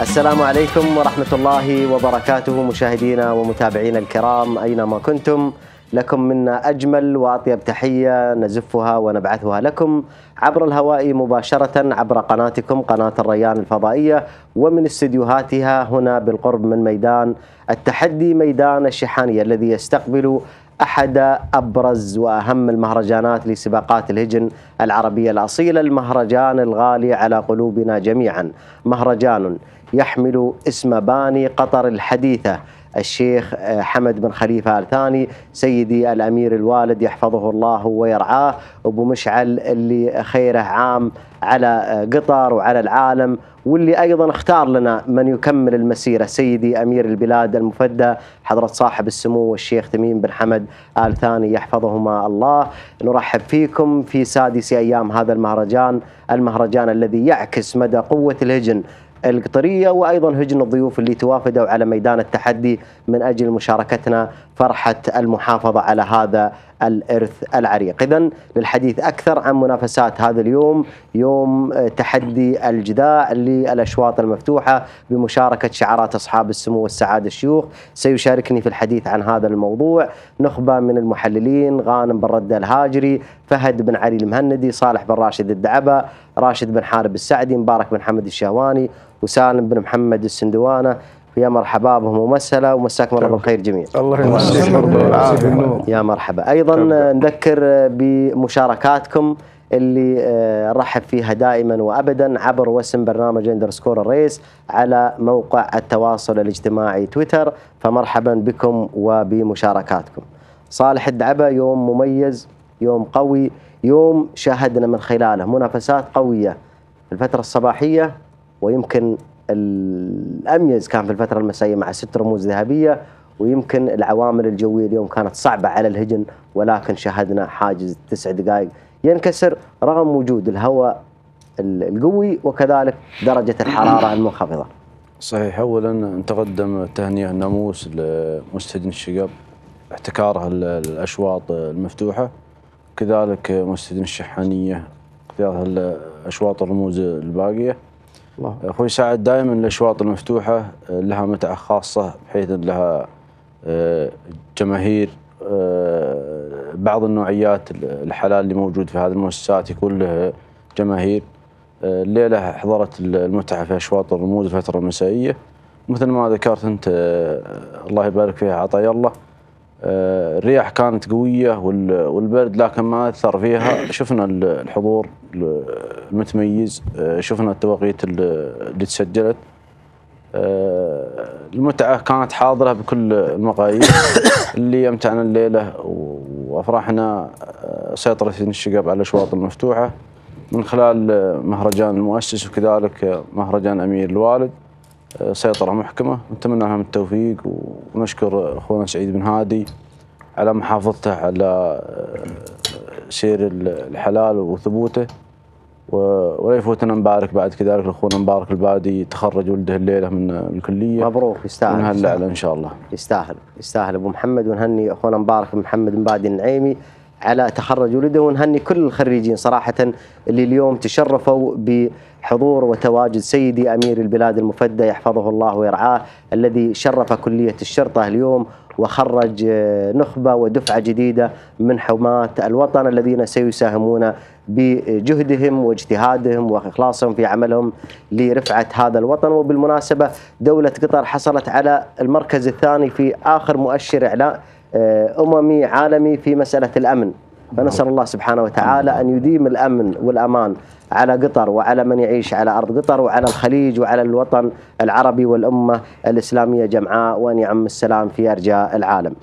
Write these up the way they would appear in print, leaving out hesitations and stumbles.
السلام عليكم ورحمة الله وبركاته مشاهدينا ومتابعينا الكرام أينما كنتم، لكم منا أجمل وأطيب تحية نزفها ونبعثها لكم عبر الهواء مباشرة عبر قناتكم قناة الريان الفضائية ومن استديوهاتها هنا بالقرب من ميدان التحدي، ميدان الشحانية الذي يستقبل أحد أبرز وأهم المهرجانات لسباقات الهجن العربية الأصيلة، المهرجان الغالي على قلوبنا جميعا، مهرجان يحمل اسم باني قطر الحديثة الشيخ حمد بن خليفة آل ثاني سيدي الأمير الوالد يحفظه الله ويرعاه، أبو مشعل اللي خيره عام على قطر وعلى العالم، واللي أيضا اختار لنا من يكمل المسيرة سيدي أمير البلاد المفدى حضرة صاحب السمو الشيخ تميم بن حمد آل ثاني يحفظهما الله. نرحب فيكم في سادس أيام هذا المهرجان الذي يعكس مدى قوة الهجن القطرية وأيضا هجن الضيوف اللي توافدوا على ميدان التحدي من أجل مشاركتنا فرحة المحافظة على هذا الإرث العريق. إذن للحديث أكثر عن منافسات هذا اليوم، يوم تحدي الجذاع للأشواط المفتوحة بمشاركة شعارات أصحاب السمو والسعادة الشيوخ، سيشاركني في الحديث عن هذا الموضوع نخبة من المحللين: غانم بن رده الهاجري، فهد بن علي المهندي، صالح بن راشد الدعبة، راشد بن حارب السعدي، مبارك بن حمد الشهواني، وسالم بن محمد السندوانة. يا مرحبا بهم ومسهلا ومساكم الله بالخير جميعا. الله يمسيك بالعافية. يا مرحبا. أيضا نذكر بمشاركاتكم اللي نرحب فيها دائما وأبدا عبر وسم برنامج اندرسكور الريس على موقع التواصل الاجتماعي تويتر، فمرحبا بكم وبمشاركاتكم. صالح الدعبة، يوم مميز، يوم قوي، يوم شاهدنا من خلاله منافسات قوية في الفترة الصباحية، ويمكن الأميز كان في الفترة المسائية مع 6 رموز ذهبية، ويمكن العوامل الجوية اليوم كانت صعبة على الهجن، ولكن شاهدنا حاجز 9 دقائق ينكسر رغم وجود الهواء القوي وكذلك درجة الحرارة المنخفضة. صحيح. أولا نتقدم تهنئة الناموس لمستهجن الشقب احتكاره الأشواط المفتوحة، كذلك مستهجن الشحانية كذلك الأشواط الرموز الباقية. أخوي سعد، دائما الأشواط المفتوحة لها متعة خاصة بحيث لها جماهير، بعض النوعيات الحلال اللي موجود في هذه المؤسسات يكون له جماهير. الليلة حضرت المتعة في أشواط الرموز الفترة المسائية، مثل ما ذكرت أنت الله يبارك فيها عطايا الله. الرياح كانت قوية والبرد لكن ما أثر فيها، شفنا الحضور المتميز، شفنا التوقيت اللي تسجلت. المتعة كانت حاضرة بكل المقاييس اللي يمتعنا الليلة وأفرحنا سيطرة الشقب على الأشواط المفتوحة من خلال مهرجان المؤسس وكذلك مهرجان أمير الوالد، سيطرة محكمة. نتمنى لهم التوفيق ونشكر أخونا سعيد بن هادي على محافظته على سير الحلال وثبوته، ولا يفوتنا نبارك بعد كذلك لأخونا مبارك البادي، تخرج ولده الليلة من الكلية. مبروك، يستاهل. ونهلا على إن شاء الله. يستاهل أبو محمد، ونهني أخونا مبارك بن محمد بن بادي النعيمي على تخرج ولده، ونهني كل الخريجين صراحة اللي اليوم تشرفوا بحضور وتواجد سيدي أمير البلاد المفدى يحفظه الله ويرعاه، الذي شرف كلية الشرطة اليوم وخرج نخبة ودفعة جديدة من حماة الوطن الذين سيساهمون بجهدهم واجتهادهم وإخلاصهم في عملهم لرفعة هذا الوطن. وبالمناسبة دولة قطر حصلت على المركز الثاني في آخر مؤشر إعلان أممي عالمي في مسألة الأمن، فنسأل الله سبحانه وتعالى أن يديم الأمن والأمان على قطر وعلى من يعيش على أرض قطر وعلى الخليج وعلى الوطن العربي والأمة الإسلامية جمعاء، وأن يعم السلام في أرجاء العالم.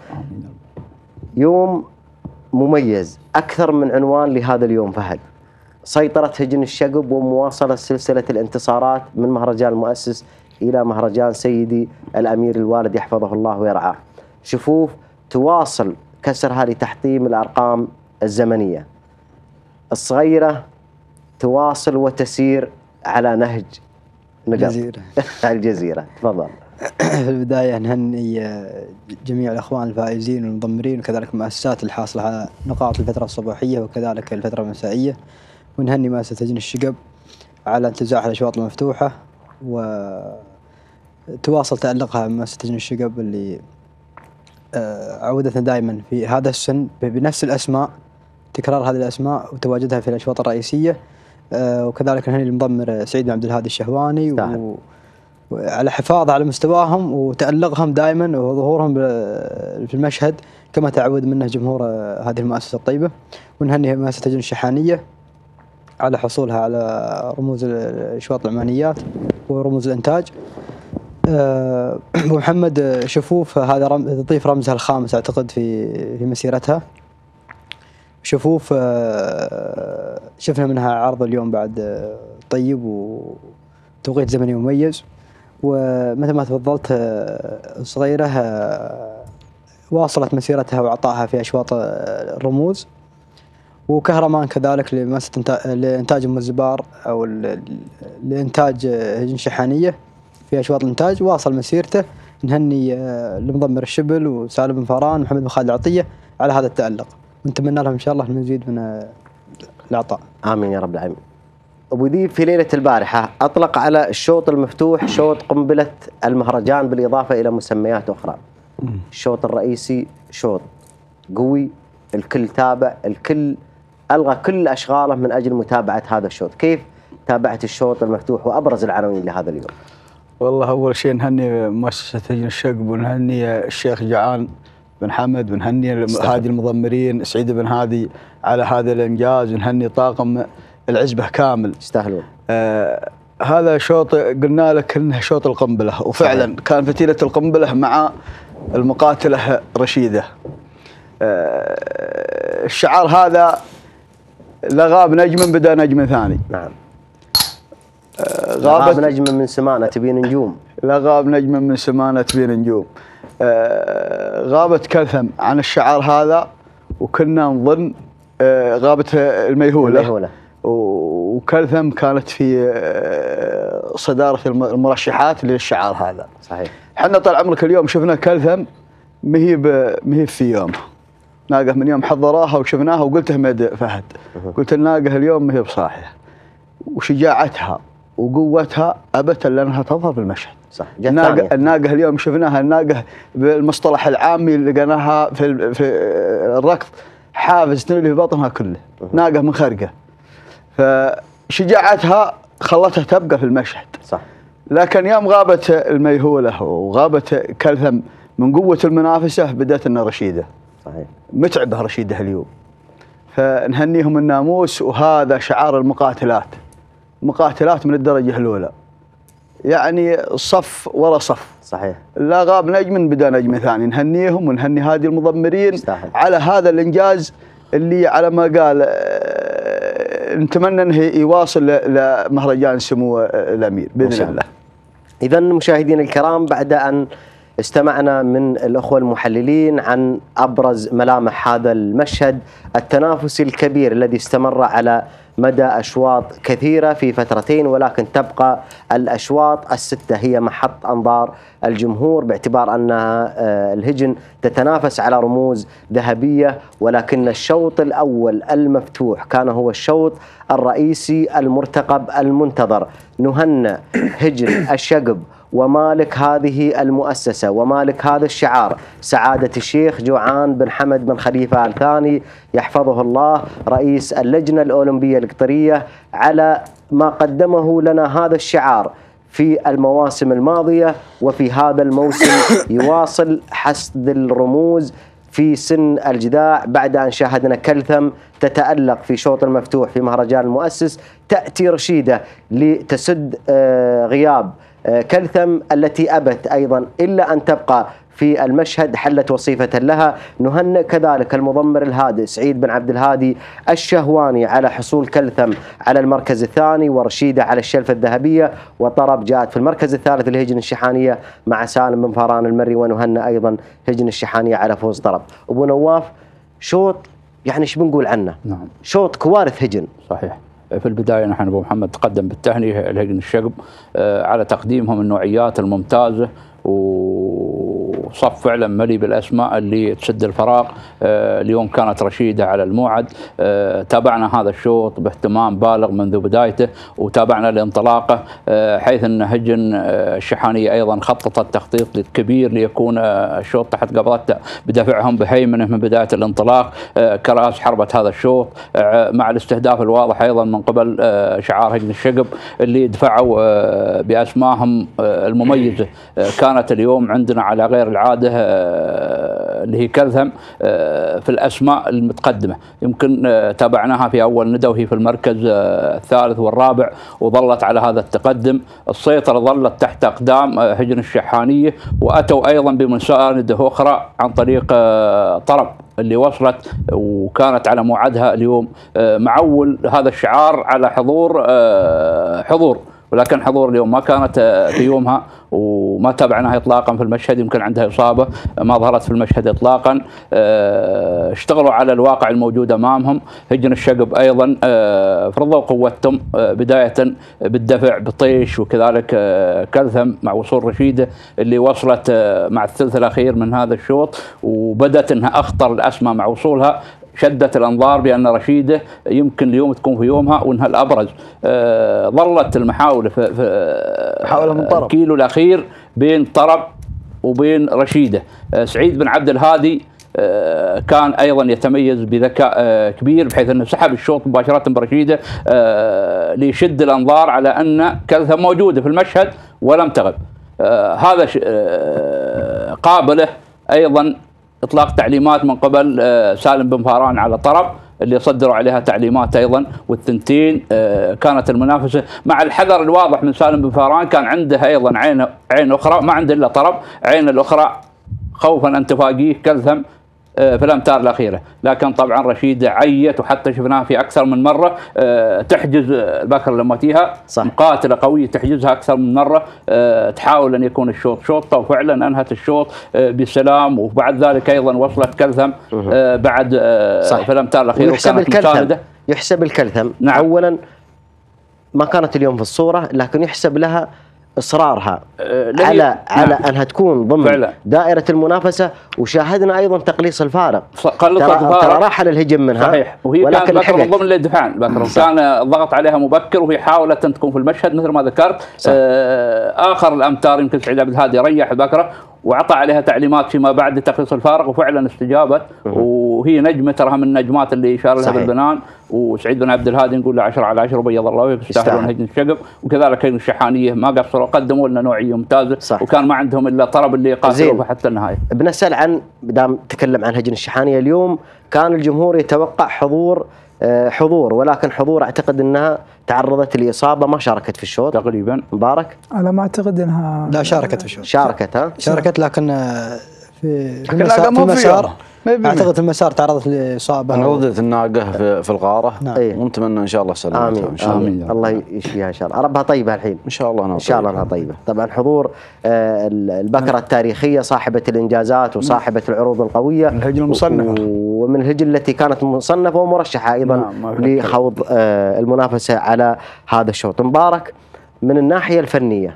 يوم مميز، أكثر من عنوان لهذا اليوم فهد: سيطرة هجن الشقب ومواصلة سلسلة الانتصارات من مهرجان المؤسس إلى مهرجان سيدي الأمير الوالد يحفظه الله ويرعاه. شفوف تواصل كسرها لتحطيم الأرقام الزمنية، الصغيرة تواصل وتسير على نهج الجزيرة. تفضل. في البداية نهني جميع الأخوان الفائزين والمضمرين وكذلك المؤسسات الحاصلة على نقاط الفترة الصباحية وكذلك الفترة المسائية، ونهني مؤسسة هجن الشقب على انتزاع الأشواط المفتوحة تواصل تألقها مؤسسة هجن الشقب اللي عودتنا دائما في هذا السن بنفس الأسماء، تكرار هذه الأسماء وتواجدها في الأشواط الرئيسية. وكذلك نهني المضمر سعيد بن عبد الهادي الشهواني وعلى حفاظ على مستواهم وتألقهم دائما وظهورهم في المشهد كما تعود منه جمهور هذه المؤسسة الطيبة. ونهني مؤسسة هجن الشحانية على حصولها على رموز الأشواط العمانيات ورموز الإنتاج. أبو محمد شفوف هذا تضيف رمزها الخامس أعتقد في مسيرتها. شفوف شفنا منها عرض اليوم بعد طيب وتوقيت زمني مميز، ومثل ما تفضلت صغيرة واصلت مسيرتها وعطائها في أشواط الرموز. وكهرمان كذلك لإنتاج أم الزبار أو لإنتاج هجن شحانية في أشواط الإنتاج واصل مسيرته. نهني لمضمر الشبل وسالم بن فاران ومحمد بن خالد العطية على هذا التألق، ونتمنى لهم إن شاء الله المزيد من العطاء. آمين يا رب العالمين. أبو ذيب في ليلة البارحة أطلق على الشوط المفتوح شوط قنبلة المهرجان بالإضافة إلى مسميات أخرى. الشوط الرئيسي شوط قوي، الكل تابع، الكل ألغى كل أشغاله من أجل متابعة هذا الشوط. كيف تابعت الشوط المفتوح وأبرز العناوين لهذا اليوم؟ والله أول شيء نهني مؤسسة هجن الشقب ونهني الشيخ جعان بن حمد ونهني هادي المضمرين سعيد بن هادي على هذا الإنجاز، ونهني طاقم العزبة كامل يستاهلون. هذا شوط قلنا لك انه شوط القنبلة، وفعلا صحيح. كان فتيلة القنبلة مع المقاتلة رشيدة. الشعار هذا لغاب نجم بدا نجم ثاني. نعم. غاب نجم من سمانة تبين نجوم. لغاب نجم من سمانة تبين نجوم. غابت كلثم عن الشعار هذا، وكنا نظن غابت الميهولة. وكلثم كانت في صدارة المرشحات للشعار هذا. صحيح. حنا طال عمرك اليوم شفنا كلثم مهي في يومها، ناقة من يوم حضروها وشفناها وقلت احمد فهد، قلت الناقة اليوم مهي بصاحية، وشجاعتها وقوتها أبت إلا أنها تظهر في المشهد. صح. الناقة اليوم شفناها الناقة بالمصطلح العامي اللي لقيناها في الركض حافز تنولي في بطنها كله، ناقة منخرقة، فشجاعتها خلتها تبقى في المشهد. صح. لكن يوم غابت الميهولة وغابت كلثم من قوة المنافسة بدأت لنا رشيدة. صحيح. متعبة رشيدة اليوم، فنهنيهم الناموس. وهذا شعار المقاتلات، مقاتلات من الدرجة الأولى، يعني صف ورا صف. صحيح. لا غاب نجم بدا نجم ثاني. نهنيهم ونهني هادي المضمرين على هذا الإنجاز اللي على ما قال نتمنى انه يواصل لمهرجان سمو الامير باذن الله. اذا مشاهدينا الكرام، بعد ان استمعنا من الاخوه المحللين عن ابرز ملامح هذا المشهد التنافسي الكبير الذي استمر على مدى أشواط كثيرة في فترتين، ولكن تبقى الأشواط الستة هي محط أنظار الجمهور باعتبار أنها الهجن تتنافس على رموز ذهبية، ولكن الشوط الأول المفتوح كان هو الشوط الرئيسي المرتقب المنتظر. نهنئ هجن الشقب ومالك هذه المؤسسة ومالك هذا الشعار سعادة الشيخ جوعان بن حمد بن خليفة الثاني يحفظه الله رئيس اللجنة الأولمبية القطرية على ما قدمه لنا هذا الشعار في المواسم الماضية، وفي هذا الموسم يواصل حسد الرموز في سن الجذاع بعد أن شاهدنا كلثم تتألق في شوط المفتوح في مهرجان المؤسس. تأتي رشيدة لتسد غياب كلثم التي أبت أيضا إلا أن تبقى في المشهد، حلت وصيفة لها. نهنئ كذلك المضمر الهادئ سعيد بن عبد الهادي الشهواني على حصول كلثم على المركز الثاني، ورشيدة على الشلفة الذهبية، وطرب جاءت في المركز الثالث لهجن الشحانية مع سالم بن فاران المري. ونهنئ أيضا هجن الشحانية على فوز طرب. أبو نواف، شوط يعني ايش بنقول عنه؟ نعم. شوط كوارث هجن. صحيح. في البداية نحن أبو محمد تقدم بالتهنئة لهجن الشقب على تقديمهم النوعيات الممتازة وصف فعلا مليء بالاسماء اللي تسد الفراغ. اليوم كانت رشيده على الموعد. تابعنا هذا الشوط باهتمام بالغ منذ بدايته، وتابعنا الانطلاقه، حيث ان هجن الشحانيه ايضا خططت تخطيط كبير ليكون الشوط تحت قبضته بدفعهم بهيمنه من بدايه الانطلاق كراس حربه هذا الشوط، مع الاستهداف الواضح ايضا من قبل شعار هجن الشقب اللي دفعوا باسمائهم المميزه. كانت اليوم عندنا على غير العاده اللي هي كلثم في الاسماء المتقدمه، يمكن تابعناها في اول ندى وهي في المركز الثالث والرابع، وظلت على هذا التقدم. السيطره ظلت تحت اقدام هجن الشحانيه، واتوا ايضا بمسانده اخرى عن طريق طرب اللي وصلت وكانت على موعدها اليوم. معول هذا الشعار على حضور، ولكن حضور اليوم ما كانت في يومها، وما تابعناها اطلاقا في المشهد. يمكن عندها اصابه ما ظهرت في المشهد اطلاقا. اشتغلوا على الواقع الموجود امامهم. هجن الشقب ايضا فرضوا قوتهم بدايه بالدفع بطيش، وكذلك كلثم مع وصول رشيده اللي وصلت مع الثلث الاخير من هذا الشوط، وبدت انها اخطر الاسماء مع وصولها. شدت الانظار بان رشيده يمكن اليوم تكون في يومها وانها الابرز. ظلت المحاوله في الكيلو الاخير بين طرب وبين رشيده. سعيد بن عبد الهادي كان ايضا يتميز بذكاء كبير، بحيث انه سحب الشوط مباشره برشيده ليشد الانظار على ان كلثم موجوده في المشهد ولم تغب. هذا قابله ايضا اطلاق تعليمات من قبل سالم بن فاران على طرب اللي صدروا عليها تعليمات ايضا، والثنتين كانت المنافسه مع الحذر الواضح من سالم بن فاران. كان عنده ايضا عين اخرى، ما عنده الا طرب، عين الاخرى خوفا ان تفاجئه كلثم في الامتار الاخيره. لكن طبعا رشيده عيت، وحتى شفناها في اكثر من مره تحجز البكر لما تيها، مقاتله قويه تحجزها اكثر من مره، تحاول ان يكون الشوط شوطه، وفعلا انهت الشوط بسلام. وبعد ذلك ايضا وصلت كلثم بعد في الامتار الاخيره وكانت مسانده. يحسب الكلثم نعم. اولا ما كانت اليوم في الصوره، لكن يحسب لها اصرارها على انها تكون ضمن فعلا دائره المنافسه. وشاهدنا ايضا تقليص الفارق، ترى راح للهجم منها صحيح، وهي كانت بكر ضمن الدفاع. كان الضغط عليها مبكر، وهي حاولت ان تكون في المشهد مثل ما ذكرت. اخر الامتار يمكن سعيد عبد الهادي ريح بكره واعطى عليها تعليمات فيما بعد لتقليص الفارق، وفعلا استجابت. وهي نجمه تراها من النجمات اللي اشار لها بالبنان. وسعيد بن عبد الهادي نقول له 10 على 10 وبيض الله وجهك، يستاهلون هجن الشقب. وكذلك هجن الشحانيه ما قصروا، قدموا لنا نوعيه ممتازه، وكان ما عندهم الا طرب اللي قاتلوا حتى النهايه. بنسال عن دام تكلم عن هجن الشحانيه، اليوم كان الجمهور يتوقع حضور، ولكن حضور اعتقد انها تعرضت لاصابه، ما شاركت في الشوط تقريبا. مبارك على ما اعتقد انها لا شاركت في الشوط. شاركت لكن في المسار اعتقد في المسار تعرضت لاصابه. انقضت الناقه في الغاره. نعم. ونتمنى ان شاء الله سلامتها. آمين. الله يشفيها ان شاء الله. ربها طيبه الحين ان شاء الله. ان شاء الله انها طيبه. طبعا حضور البكره التاريخيه صاحبه الانجازات وصاحبه العروض القويه، الهجن المصنفه، ومن الهجن التي كانت مصنفه ومرشحه ايضا لخوض المنافسه على هذا الشوط. مبارك، من الناحيه الفنيه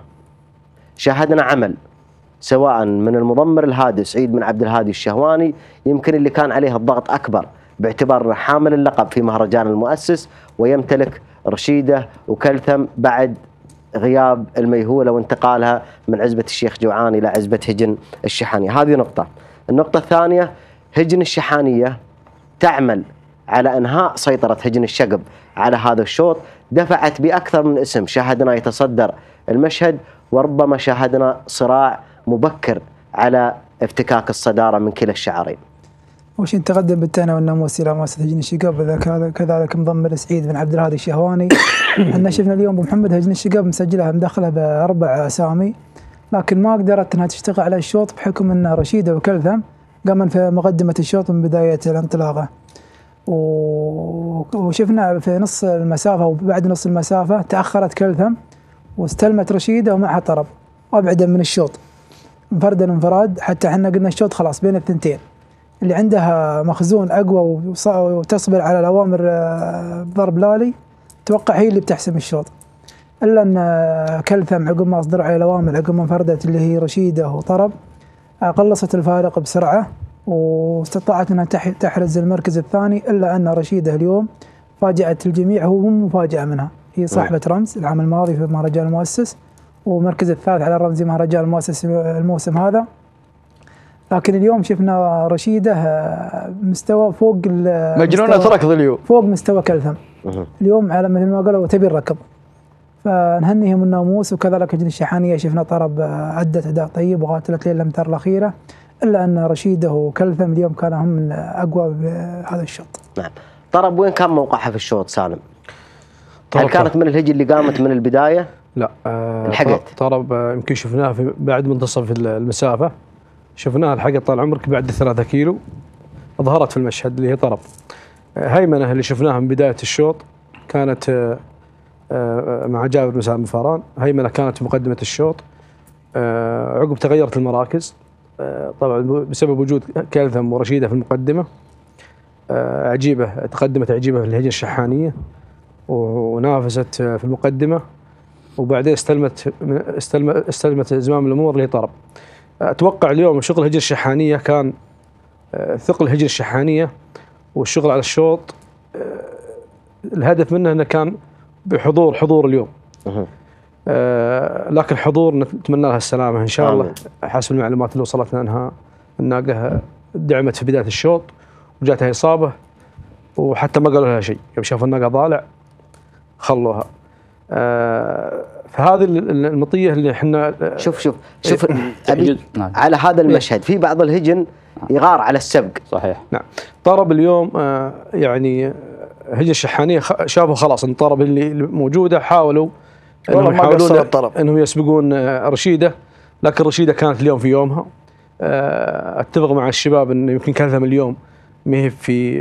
شاهدنا عمل سواء من المضمر الهادي سعيد بن عبد الهادي الشهواني، يمكن اللي كان عليه الضغط أكبر باعتبار حامل اللقب في مهرجان المؤسس، ويمتلك رشيدة وكلثم بعد غياب الميهولة وانتقالها من عزبة الشيخ جوعان إلى عزبة هجن الشحانية. هذه نقطة. النقطة الثانية، هجن الشحانية تعمل على إنهاء سيطرة هجن الشقب على هذا الشوط، دفعت بأكثر من اسم شاهدنا يتصدر المشهد، وربما شاهدنا صراع مبكر على افتكاك الصدارة من كلا الشعارين. وش تقدم بالتهنئة والناموس إلى مؤسسة هجن الشقب، كذلك مضمر سعيد بن عبد الهادي الشهواني. احنا شفنا اليوم ابو محمد هجن الشقب مسجلها مدخلها ب4 اسامي، لكن ما قدرت انها تشتغل على الشوط بحكم ان رشيده وكلثم قامن في مقدمة الشوط من بداية الانطلاقة. وشفنا في نص المسافة وبعد نص المسافة تأخرت كلثم واستلمت رشيده ومعها طرب وابعدا من الشوط انفردا انفراد، حتى احنا قلنا الشوط خلاص بين الثنتين، اللي عندها مخزون اقوى وتصبر على الاوامر ضرب لالي توقع هي اللي بتحسم الشوط. الا ان كلثم عقب ما اصدروا على الاوامر عقب ما انفردت اللي هي رشيده وطرب قلصت الفارق بسرعة واستطاعت أنها تحرز المركز الثاني، إلا أن رشيدة اليوم فاجأت الجميع، هو مو مفاجأة منها، هي صاحبة رمز العام الماضي في مهرجان المؤسس ومركز الثالث على الرمز مهرجان المؤسس الموسم هذا. لكن اليوم شفنا رشيدة مستوى فوق مجنونة ركض اليوم، فوق مستوى كلثم اليوم، على مثل ما قالوا تبي الركض. فنهنيهم الناموس. وكذلك هجن الشحانية شفنا طرب أدت أداء طيب وقاتلت ليل الأمتار الأخيرة، إلا أن رشيدة وكلثم اليوم كانوا هم من أقوى بهذا الشوط. نعم. طرب وين كان موقعها في الشوط سالم؟ هل كانت من الهجن اللي قامت من البداية؟ لا، لحقت طرب يمكن شفناها في بعد منتصف المسافة، شفناها لحقت طال عمرك بعد 3 كيلو ظهرت في المشهد اللي هي طرب. هيمنة اللي شفناها من بداية الشوط كانت مع جابر بن سالم فاران. هيمنة كانت في مقدمة الشوط، عقب تغيرت المراكز طبعا بسبب وجود كلثم ورشيدة في المقدمة. عجيبة تقدمت عجيبة في الهجن الشحانية ونافست في المقدمة، وبعدين استلمت زمام الأمور اللي هي طرب. أتوقع اليوم شغل الهجن الشحانية كان ثقل الهجن الشحانية والشغل على الشوط، الهدف منه أنه كان حضور اليوم. لكن حضور نتمنى لها السلامة إن شاء الله. حسب المعلومات اللي وصلتنا أنها الناقة دعمت في بداية الشوط وجاتها إصابة، وحتى ما قالوا لها شيء، يوم شافوا الناقة ضالع خلوها. فهذه المطية اللي احنا شوف أبي على هذا المشهد في بعض الهجن يغار على السبق. صحيح. نعم. طرب اليوم يعني هجن الشحانية شافوا خلاص ان طرب اللي موجودة، حاولوا انهم يحاولون انهم يسبقون رشيدة، لكن رشيدة كانت اليوم في يومها. اتفق مع الشباب ان يمكن كلثم اليوم ما هي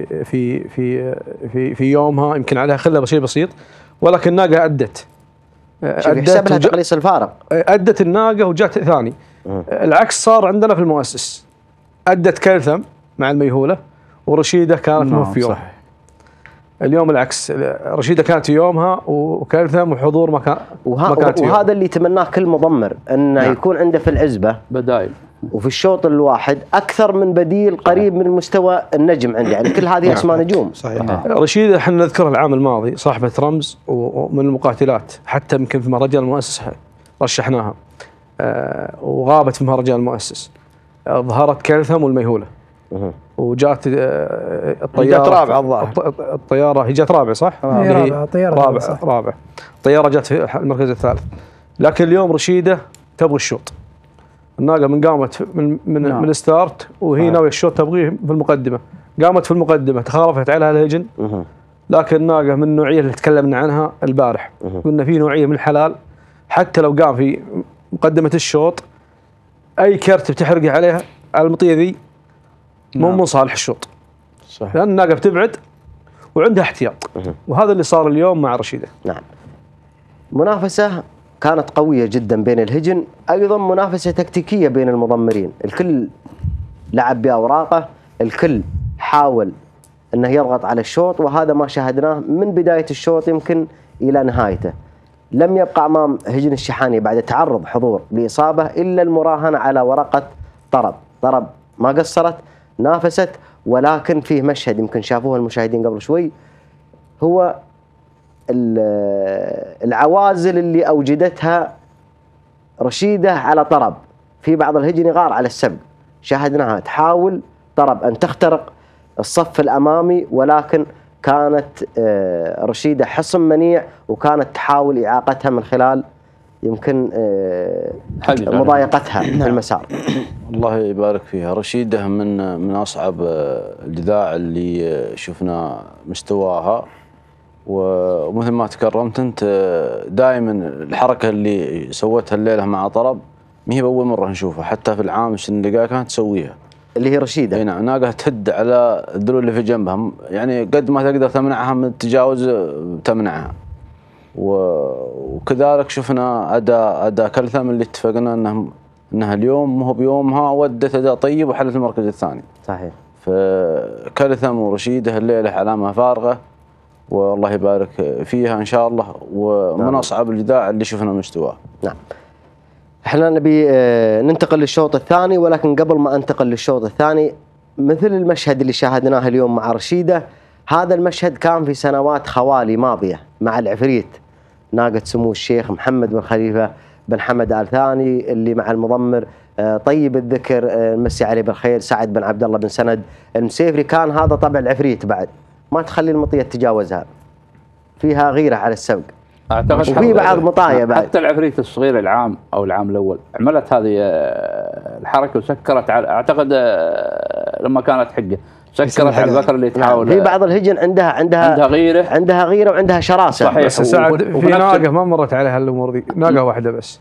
في يومها، يمكن عليها خلة شيء بسيط، ولكن الناقة أدت يحسب لها تقليص الفارق. أدت الناقة وجات ثاني. العكس صار عندنا في المؤسس، أدت كلثم مع الميهولة ورشيدة كانت مو في يومها. اليوم العكس، رشيدة كانت في يومها وكلثم وحضور ما كانت في وهذا اللي يتمناه كل مضمر انه يكون عنده في العزبة بدائل، وفي الشوط الواحد أكثر من بديل قريب من مستوى النجم عنده، يعني كل هذه أسماء نجوم. صحيح. رشيدة احنا نذكرها العام الماضي صاحبة رمز ومن المقاتلات، حتى يمكن في مهرجان المؤسس رشحناها وغابت في مهرجان المؤسس. ظهرت كلثم والميهولة وجات الطيارة رابعة الظاهر. الطيارة هي جات رابعة صح؟ رابعة. الطيارة جات في المركز الثالث. لكن اليوم رشيدة تبغي الشوط. الناقة من قامت من الستارت وهي ناوية الشوط تبغيه في المقدمة، قامت في المقدمة تخالفت عليها الهجن. لكن الناقة من النوعية اللي تكلمنا عنها البارح، قلنا في نوعية من الحلال حتى لو قام في مقدمة الشوط أي كرت بتحرقه عليها على المطية ذي مو من صالح الشوط. صحيح. لأن الناقة بتبعد وعندها احتياط، وهذا اللي صار اليوم مع رشيدة. نعم. منافسة كانت قوية جدا بين الهجن، أيضا منافسة تكتيكية بين المضمرين، الكل لعب بأوراقه، الكل حاول أنه يضغط على الشوط، وهذا ما شاهدناه من بداية الشوط يمكن إلى نهايته. لم يبقى أمام هجن الشحانية بعد تعرض حضور لإصابة إلا المراهنة على ورقة طرب ما قصرت، نافست. ولكن فيه مشهد يمكن شافوه المشاهدين قبل شوي، هو العوازل اللي أوجدتها رشيدة على طرب. في بعض الهجن يغار على السبق، شاهدناها تحاول طرب أن تخترق الصف الأمامي، ولكن كانت رشيدة حصن منيع وكانت تحاول إعاقتها من خلال يمكن مضايقتها في المسار. الله يبارك فيها. رشيدة من أصعب الجذاع اللي شفنا مستواها، ومثل ما تكرمت أنت دائما الحركة اللي سوتها الليلة مع طرب ما هي بأول مرة نشوفها، حتى في العام اللي كانت تسويها اللي هي رشيدة. اي نعم. ناقة تهد على الذلول اللي في جنبها، يعني قد ما تقدر تمنعها من التجاوز تمنعها. وكذلك شفنا أداء كلثم اللي اتفقنا انها اليوم مو بيومها، ودت أداء طيب وحلت المركز الثاني. صحيح. فكلثم ورشيدة الليلة علامة فارغة، والله يبارك فيها إن شاء الله، ومن أصعب الجذاع اللي شفنا مستواه. نعم. احنا نبي ننتقل للشوط الثاني، ولكن قبل ما انتقل للشوط الثاني، مثل المشهد اللي شاهدناه اليوم مع رشيدة، هذا المشهد كان في سنوات خوالي ماضية مع العفريت ناقة سمو الشيخ محمد بن خليفة بن حمد آل ثاني، اللي مع المضمر طيب الذكر نمسي عليه بالخير سعد بن عبد الله بن سند المسيفري. كان هذا طبع العفريت بعد، ما تخلي المطية تتجاوزها، فيها غيرة على السبق. اعتقد وفي بعض مطايا بعد. حتى العفريت الصغير العام او العام الاول عملت هذه الحركه وسكرت على، اعتقد لما كانت حقه سكرت على البكر اللي تحاول. في بعض الهجن عندها غيره وعندها شراسه. صحيح. بس سعد في ناقه ما مرت عليها الامور دي، ناقه واحده بس،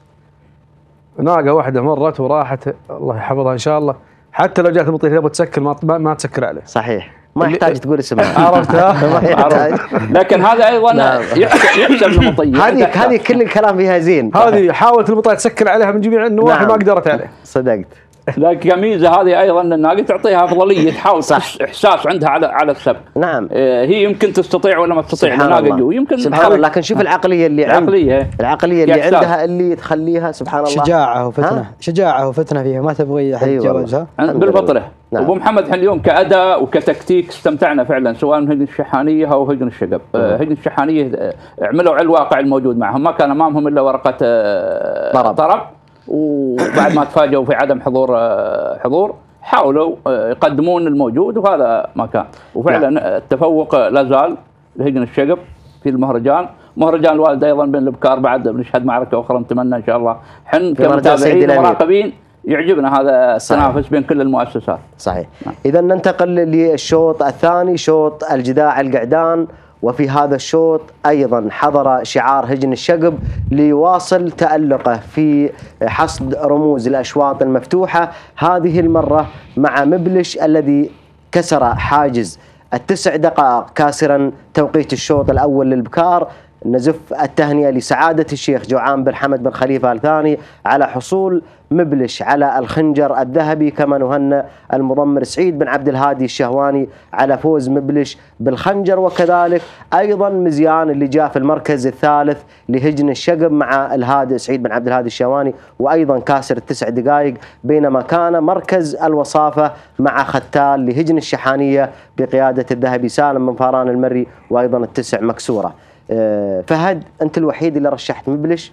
ناقه واحده مرت وراحت الله يحفظها ان شاء الله. حتى لو جات المطية تبغى تسكر ما تسكر عليه. صحيح، ما يحتاج تقول اسمها. عرفتها؟ ما يحتاج. لكن هذا ايضا يحسب المطية. هذه كل الكلام فيها زين. هذه حاولت المطية تسكر عليها من جميع النواحي. ما قدرت عليه. صدقت. لكن كميزه هذه ايضا الناقه تعطيها افضليه، تحاول احساس عندها على السبق. نعم. هي يمكن تستطيع ولا ما تستطيع الناقه يمكن سبحان الله. لكن شوف العقليه اللي العقليه اللي عندها اللي تخليها سبحان الله شجاعه وفتنه فيها، ما تبغي احد يتجاوزها بالفطره. ابو محمد احنا اليوم كاداء وكتكتيك استمتعنا فعلا، سواء هجن الشحانيه او هجن الشقب. هجن الشحانيه عملوا على الواقع الموجود معهم، ما كان امامهم الا ورقه طرب، وبعد ما تفاجئوا في عدم حضور حاولوا يقدمون الموجود، وهذا ما كان. وفعلا التفوق لا زال لهجن الشقب في المهرجان. مهرجان الوالد ايضا بين الابكار بعد بنشهد معركه اخرى، نتمنى ان شاء الله حن كمتابعين ومراقبين يعجبنا هذا التنافس بين كل المؤسسات. صحيح. اذا ننتقل للشوط الثاني، شوط الجداع القعدان. وفي هذا الشوط أيضا حضر شعار هجن الشقب ليواصل تألقه في حصد رموز الأشواط المفتوحة، هذه المرة مع مبلش الذي كسر حاجز ال9 دقائق كاسرا توقيت الشوط الأول للبكار. نزف التهنئة لسعادة الشيخ جوعان بن حمد بن خليفة آل ثاني على حصول مبلش على الخنجر الذهبي، كما نهنئ المضمر سعيد بن عبد الهادي الشهواني على فوز مبلش بالخنجر، وكذلك أيضا مزيان اللي جاء في المركز الثالث لهجن الشقب مع الهادي سعيد بن عبد الهادي الشهواني، وأيضا كاسر ال9 دقائق، بينما كان مركز الوصافة مع ختال لهجن الشحانية بقيادة الذهبي سالم بن فاران المري، وأيضا ال9 مكسورة. فهد، أنت الوحيد اللي رشحت مبلش.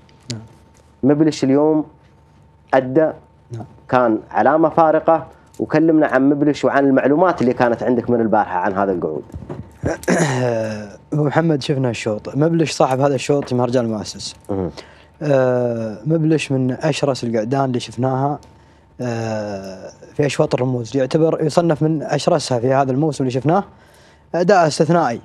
مبلش اليوم أدى، كان علامة فارقة، وكلمنا عن مبلش وعن المعلومات اللي كانت عندك من البارحة عن هذا القعود. أبو محمد، شفنا الشوط، مبلش صاحب هذا الشوط في مهرجان المؤسس. مبلش من أشرس القعدان اللي شفناها في أشواط الرموز، يعتبر يصنف من أشرسها في هذا الموسم اللي شفناه. أداء استثنائي،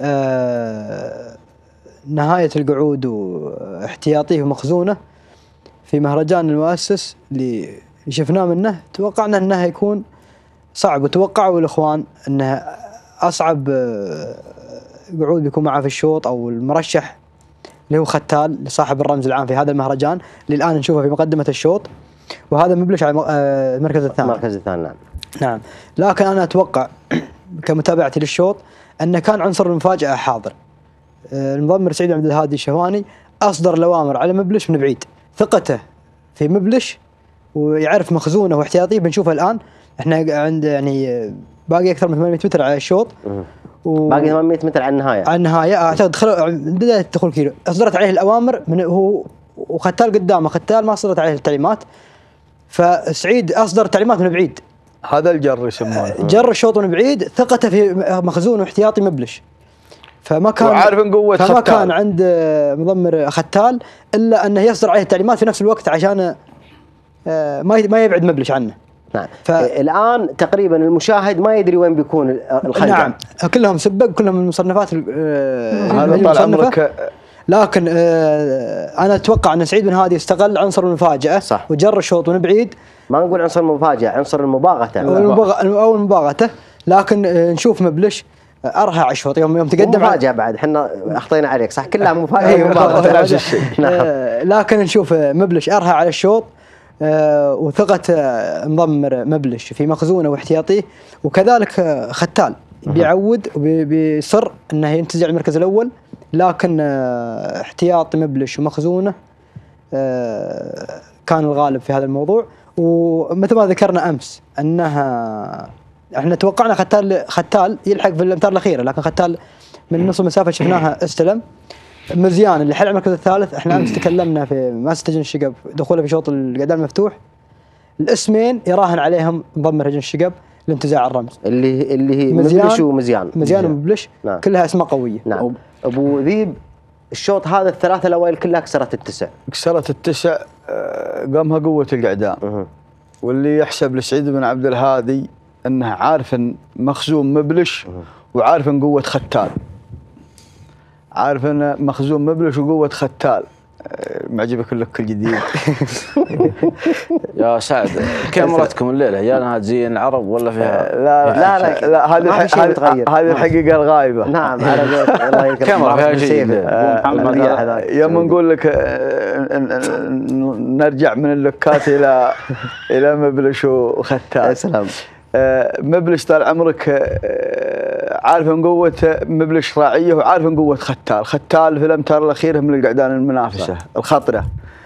نهاية القعود واحتياطيه ومخزونه في مهرجان المؤسس اللي شفناه منه. توقعنا انه يكون صعب، وتوقعوا الاخوان انه اصعب قعود بيكون معه في الشوط، او المرشح اللي هو ختال لصاحب الرمز العام في هذا المهرجان اللي الان نشوفه في مقدمة الشوط، وهذا مبلش على المركز الثاني. المركز الثاني نعم. لكن انا اتوقع كمتابعتي للشوط انه كان عنصر المفاجأة حاضر. المضمر سعيد بن عبد الهادي الشهواني اصدر الاوامر على مبلش من بعيد، ثقته في مبلش ويعرف مخزونه واحتياطيه. بنشوفه الان، احنا عند يعني باقي اكثر من 800 متر على الشوط، باقي 800 متر على النهايه. اعتقد بدايه الدخول كيلو اصدرت عليه الاوامر من هو وختال قدامه، ختال ما صدرت عليه التعليمات، فسعيد اصدر تعليمات من بعيد. هذا الجر يسمونه، جر الشوط من بعيد، ثقته في مخزون واحتياطي مبلش، فما كان وعارف ان قوه فما كان عند مضمر ختال الا انه يصدر عليه التعليمات في نفس الوقت عشان ما يبعد مبلش عنه. نعم. الان تقريبا المشاهد ما يدري وين بيكون الخنجر. نعم، كلهم سبق، كلهم من المصنفات هذا طال عمرك. لكن انا اتوقع ان سعيد بن هادي استغل عنصر المفاجاه، صح، وجر الشوط من بعيد. ما نقول عنصر المفاجاه، عنصر المباغته او المباغته. لكن نشوف مبلش ارهى على الشوط يوم تقدم مفاجاه بعد، احنا اخطينا عليك، صح كلها مفاجاه. لكن نشوف مبلش ارهى على الشوط، وثقة مضمر مبلش في مخزونه واحتياطيه، وكذلك ختال بيعود وبيصر انه ينتزع المركز الاول، لكن احتياط مبلش ومخزونه كان الغالب في هذا الموضوع. ومثل ما ذكرنا امس انها احنا توقعنا ختال يلحق في الامتار الاخيره، لكن ختال من نص المسافه شفناها استلم. مزيان اللي حل على المركز الثالث، احنا امس تكلمنا في مؤسسه هجن الشقب دخوله في شوط القعدان المفتوح، الاسمين يراهن عليهم مضمر هجن الشقب لانتزاع الرمز اللي هي مبلش ومزيان ومبلش. نعم. كلها اسماء قويه. نعم. ابو ذيب، الشوط هذا الثلاثه الاوائل كلها كسرت التسع. كسرت التسع، قامها قوه القعدان. واللي يحسب لسعيد بن عبد الهادي انه عارف ان مخزون مبلش وعارف ان قوه ختال، عارف ان مخزون مبلش وقوه ختال. معجبك لك الجديد. يا سعد، كاميرتكم الليله يا انها تزين العرب ولا فيها؟ لا هذه الحقيقه الغايبه. نعم على الله يكرمك. كاميرا فيها شيء. يوم نقول لك نرجع من اللوكات الى مبلش وختال. يا سلام. مبلش طال عمرك عارف ان قوه مبلش راعيه وعارف ان قوه ختال. ختال في الامتار الاخيره من القعدان المنافسه الخطره.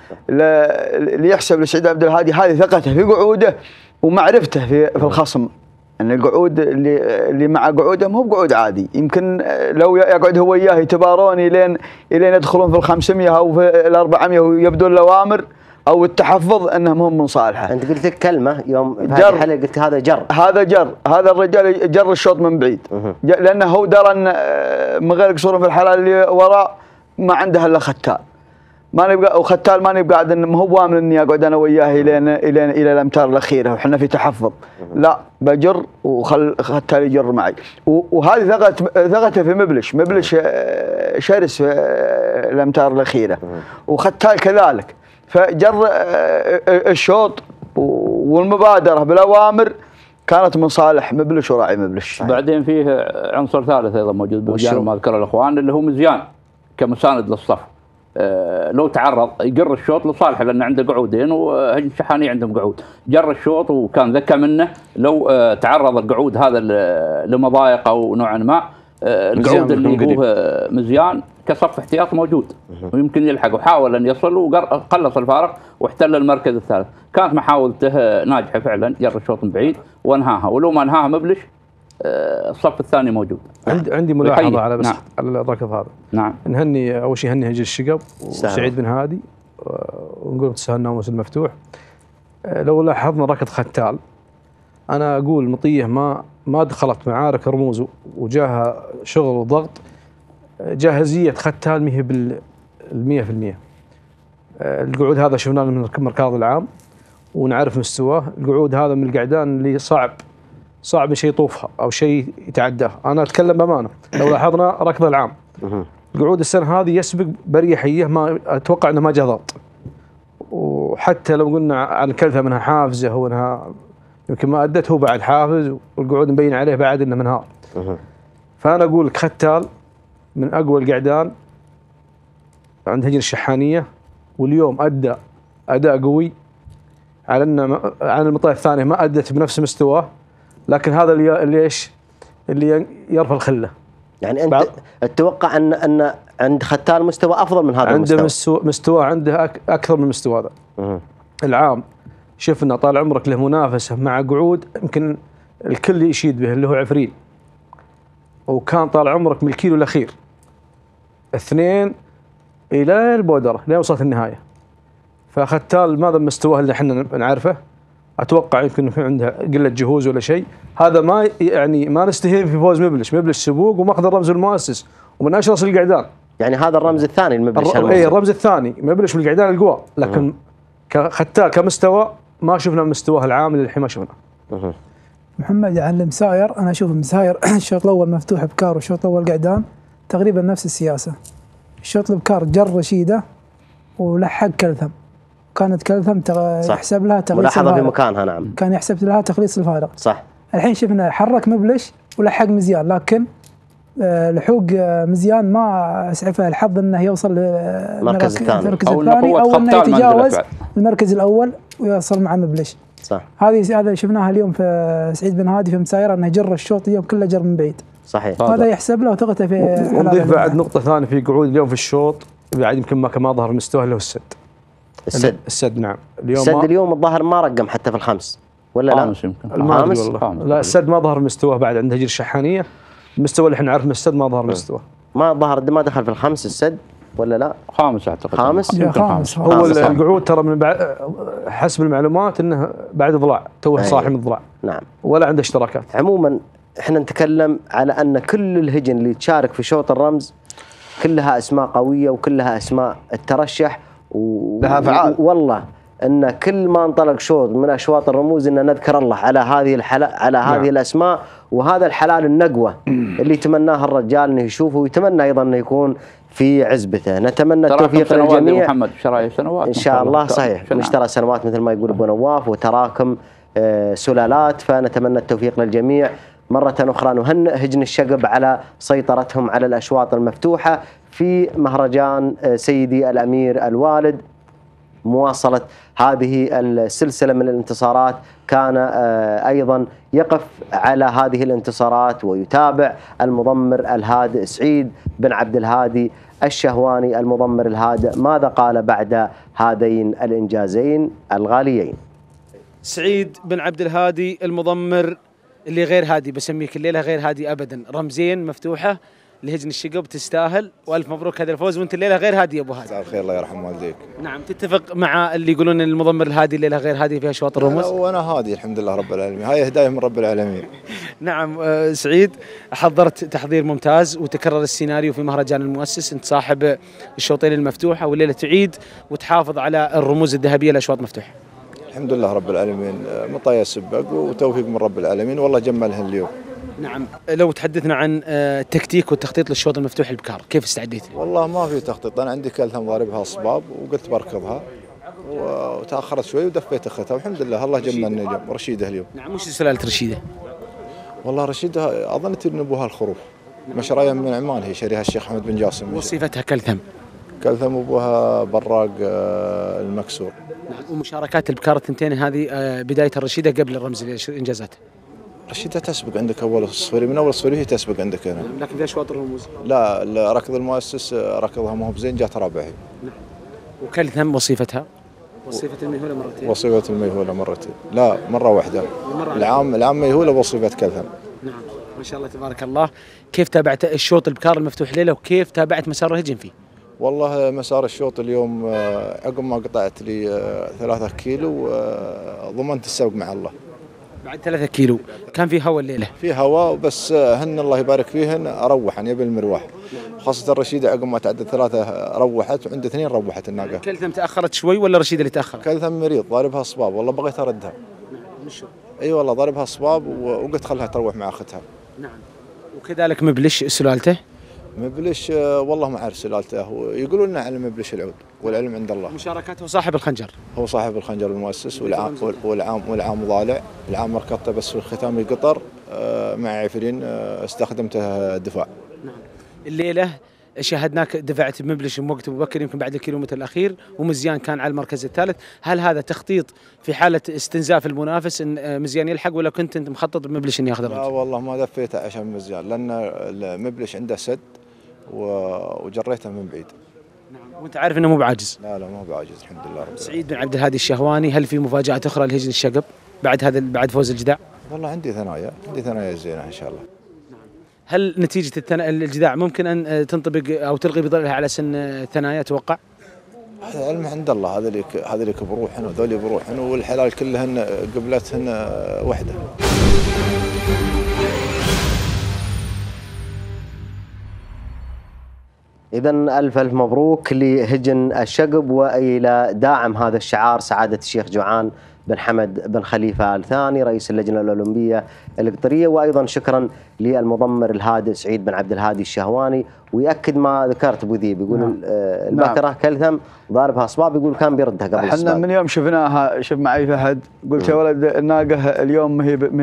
اللي يحسب لسعيد عبد الهادي هذه ثقته في قعوده ومعرفته في الخصم، ان القعود اللي مع قعوده مو بقعود عادي. يمكن لو يقعد هو وياه يتبارون الين يدخلون في ال 500 او في ال 400 ويبدون الاوامر او التحفظ انهم هم من صالحه. انت قلت لك كلمه يوم جر. قلت هذا جر. هذا الرجال جر الشوط من بعيد. لانه هو درى ان من غير قصور في الحلال اللي وراء ما عنده الا ختال. ما نبقى وختال ما نبقى قاعد ما هو وامن اني اقعد انا وياه الى الامتار الاخيره وحنا في تحفظ. لا بجر وخل ختال يجر معي. وهذه ثقته في مبلش شرس في الامتار الاخيره وختال كذلك. فجر الشوط والمبادره بالاوامر كانت من صالح مبلش وراعي مبلش. بعدين فيه عنصر ثالث ايضا موجود بجانب ما ذكر الاخوان اللي هو مزيان كمساند للصف. لو تعرض يجر الشوط لصالحه لان عنده قعودين وهجن الشحانيه عندهم قعود. جر الشوط وكان ذكى منه لو تعرض القعود هذا لمضايق او نوعا ما. القعود اللي هو مزيان كصف احتياط موجود ويمكن يلحق، وحاول ان يصل وقلص الفارق واحتل المركز الثالث. كانت محاولته ناجحه فعلا، جر الشوط من بعيد وانهاها، ولو ما انهاها مبلش الصف الثاني موجود. عندي ملاحظه على بس. نعم. على الركض هذا. نعم. نهني اول شيء هجن الشقب وسعيد بن هادي ونقول تسهل الناموس المفتوح. لو لاحظنا ركض ختال، انا اقول مطيه ما دخلت معارك رموز وجاها شغل وضغط. جاهزيه ختال ما هي بال100%. القعود هذا شفناه من المركاض العام ونعرف مستواه. القعود هذا من القعدان اللي صعب شيء يطوفها او شيء يتعداها. انا اتكلم بامانه، لو لاحظنا ركض العام القعود السنه هذه يسبق بريحيه، ما اتوقع انه ما جاء ضغط. وحتى لو قلنا عن الكلفه منها حافزه وانها يمكن ما ادت، هو بعد حافز والقعود مبين عليه بعد انه منهار. فانا اقول لك ختال من اقوى القعدان عند هجن الشحانيه، واليوم ادى اداء قوي على ان عن المطاي الثانيه ما ادت بنفس مستواه، لكن هذا اللي يرفع الخله. يعني انت تتوقع ان عند ختال مستوى افضل من هذا المستوى؟ مستوى عنده اكثر من مستوى هذا. العام شفنا طال عمرك له منافسه مع قعود يمكن الكل يشيد به اللي هو عفريل، وكان طال عمرك من الكيلو الاخير 2 الى البودره لين وصلت النهايه. فختال ماذا مستواه اللي احنا نعرفه، اتوقع يمكن عنده قله جهوز ولا شيء. هذا ما يعني ما نستهين في فوز مبلش سبوق وماخذ الرمز المؤسس ومن اشرس القعدان. يعني هذا الرمز الثاني المبلش. اي الرمز الثاني مبلش من القعدان القوى، لكن كختال كمستوى ما شفنا مستواه العام اللي الحين ما شفناه. محمد عن المساير، انا اشوف المساير الشوط الاول مفتوح بكار والشوط الاول قعدان تقريبا نفس السياسه. الشوط البكار جر رشيده ولحق كلثم، كانت كلثم يحسب لها تخليص ملاحظه في مكانها. نعم كان يحسب لها تخليص الفارق. صح. الحين شفنا حرك مبلش ولحق مزيان، لكن لحوق مزيان ما اسعفه الحظ انه يوصل للمركز الثاني او انه يتجاوز المركز الاول ويوصل مع مبلش. صح. هذا شفناها اليوم في سعيد بن هادي في مسايره انه جر الشوط اليوم كله جر من بعيد. صحيح. هذا يحسب له وثقته في ونضيف بعد نقطه ثانيه في قعود اليوم في الشوط بعد يمكن ما ظهر مستواه اللي هو السد. السد نعم. اليوم السد اليوم الظاهر ما رقم حتى في الخمس ولا لا؟ خامس يمكن. ما أدري خامس؟ والله. لا السد ما ظهر مستواه بعد عند هجر الشحانيه. المستوى اللي احنا نعرف من السد ما ظهر مستواه. ما ظهر ما دخل في الخمس السد ولا لا؟ خامس اعتقد. خامس؟ يمكن خامس. خامس. هو صح. القعود ترى من حسب المعلومات انه بعد ضلاع توه صاحي من الضلاع نعم. ولا عنده اشتراكات. عموما احنا نتكلم على ان كل الهجن اللي تشارك في شوط الرمز كلها اسماء قويه وكلها اسماء الترشح لها أفعال. والله ان كل ما انطلق شوط من اشواط الرموز ان نذكر الله على هذه على هذه الاسماء، وهذا الحلال النقوه اللي يتمناه الرجال انه يشوفه، ويتمنى ايضا انه يكون في عزبته. نتمنى التوفيق للجميع محمد شراي سنوات ان شاء الله. صحيح، مشترى سنوات مثل ما يقول ابو نواف، وتراكم سلالات، فنتمنى التوفيق للجميع. مرة أخرى نهنئ هجن الشقب على سيطرتهم على الأشواط المفتوحة في مهرجان سيدي الأمير الوالد. مواصلة هذه السلسلة من الانتصارات، كان أيضا يقف على هذه الانتصارات ويتابع المضمر الهادئ سعيد بن عبد الهادي الشهواني. المضمر الهادئ ماذا قال بعد هذين الإنجازين الغاليين؟ سعيد بن عبد الهادي المضمر اللي غير هادي، بسميك الليلة غير هادي أبدا، رمزين مفتوحة لهجن الشقب، تستاهل والف مبروك هذا الفوز، وانت الليله غير هادي يا ابو هادي. مساء الخير، الله يرحم والديك. نعم، تتفق مع اللي يقولون ان المضمر الهادي الليله غير هادي في اشواط الرموز؟ وانا هادي الحمد لله رب العالمين، هاي هدايه من رب العالمين. نعم. سعيد، حضرت تحضير ممتاز وتكرر السيناريو في مهرجان المؤسس، انت صاحب الشوطين المفتوحه، والليله تعيد وتحافظ على الرموز الذهبيه لاشواط مفتوحه. الحمد لله رب العالمين، مطايا سبق وتوفيق من رب العالمين، والله جملها اليوم. نعم، لو تحدثنا عن التكتيك والتخطيط للشوط المفتوح البكار، كيف استعديت؟ والله ما في تخطيط، انا عندي كلثم ضاربها صباب وقلت بركضها وتاخرت شوي ودفيت اختها، والحمد لله الله جملنا اليوم. رشيده اليوم. نعم، وش سلاله رشيده؟ والله رشيده اظن ان ابوها الخروف، مشرايه من عمان، هي شريها الشيخ احمد بن جاسم. وصفتها كلثم. كلثم ابوها براق المكسور. نعم، ومشاركات البكار الثنتين هذه بدايه الرشيده قبل الرمز انجازاته. رشيدة تسبق عندك اول الصفري، من اول الصفري هي تسبق عندك هنا. لكن في اشواط الرموز لا ركض المؤسس ركضها ما هو بزين، جات رابعه. نعم. وكلثم وصيفتها وصيفه الميهوله مرتين. وصيفه الميهوله مرتين، لا مره واحده. العام ميهوله وصيفه كلثم. نعم، ما شاء الله تبارك الله. كيف تابعت الشوط البكار المفتوح ليله، وكيف تابعت مسار الهجن فيه؟ والله مسار الشوط اليوم عقب ما قطعت لي 3 كيلو ضمنت السبق مع الله. بعد 3 كيلو كان في هواء الليله؟ في هواء، بس هن الله يبارك فيهن اروحن يبي المروح، خاصه الرشيده عقب ما تعدت 3 روحت، وعند 2 روحت الناقه. كلثم تاخرت شوي ولا رشيده اللي تاخرت؟ كلثم مريض ضاربها صباب، والله بغيت اردها. نعم، مشو؟ اي والله ضاربها صباب وقلت خلها تروح مع اختها. نعم. وكذلك مبلش سلالته؟ مبلش والله ما اعرف سلالته، يقولون لنا على مبلش العود والعلم عند الله. مشاركاته صاحب الخنجر؟ هو صاحب الخنجر المؤسس، والعام ضالع. العام ركضته بس في الختام قطر مع عفرين، استخدمته دفاع. نعم. الليله شاهدناك دفعت بمبلش بوقت مبكر يمكن بعد الكيلومتر الاخير، ومزيان كان على المركز الثالث. هل هذا تخطيط في حاله استنزاف المنافس ان مزيان يلحق، ولا كنت انت مخطط بمبلش انه ياخذ الرمز؟ لا والله ما دفيته عشان مزيان، لان المبلش عنده سد وجريته من بعيد. نعم. وانت عارف انه مو بعاجز؟ لا مو بعاجز الحمد لله رب. سعيد بن عبد الهادي الشهواني، هل في مفاجات اخرى لهجن الشقب بعد فوز الجداع؟ والله عندي ثنايا زينه ان شاء الله. هل نتيجه الجداع ممكن ان تنطبق او تلغي بضلها على سن الثنايا اتوقع؟ هذا علم عند الله، هذوليك بروحهن وذولي بروحهن، والحلال كلهن قبلتهن وحده. إذا ألف مبروك لهجن الشقب، وإلى داعم هذا الشعار سعادة الشيخ جوعان بن حمد بن خليفة آل ثاني رئيس اللجنة الأولمبية القطرية، وأيضا شكرا للمضمر الهادئ سعيد بن عبد الهادي الشهواني. ويأكد ما ذكرت أبو ذيب، يقول البكرة كلثم ضاربها أصباب، يقول كان بيردها قبل الأسباب. احنا من يوم شفناها، شوف معي فهد، قلت يا ولد الناقة اليوم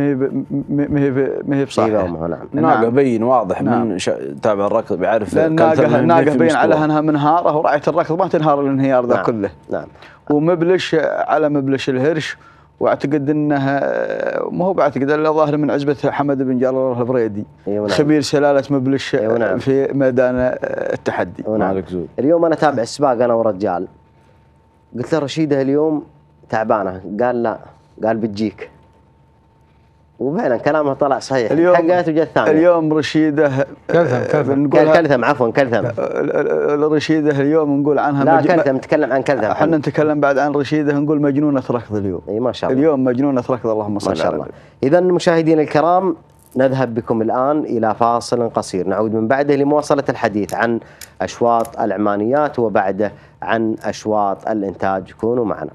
ما هي بصحيح. الناقة بين واضح من تابع الركض بيعرف. الناقة بين عليها انها منهارة، ورعية الركض ما تنهار الانهيار ذا كله. نعم. ومبلش على مبلش الهرش، واعتقد انها ما هو بعتقد الا ظاهر من عزبه حمد بن جلال البريدي. خبير سلاله مبلش في ميدان التحدي. اليوم انا تابع السباق انا ورجال، قلت له رشيده اليوم تعبانه، قال لا، قال بتجيك، وفعلا كلامه طلع صحيح. اليوم حقت وجت ثانيه. اليوم رشيده كلثم عفوا كلثم. رشيده اليوم نقول عنها لا كلثم، نتكلم عن كلثم. احنا نتكلم بعد عن رشيده نقول مجنونه ركض اليوم. اي ما شاء الله. اليوم مجنونه ركض، اللهم صل على النبي. اذا مشاهدينا الكرام، نذهب بكم الان الى فاصل قصير، نعود من بعده لمواصله الحديث عن اشواط العمانيات وبعده عن اشواط الانتاج. كونوا معنا.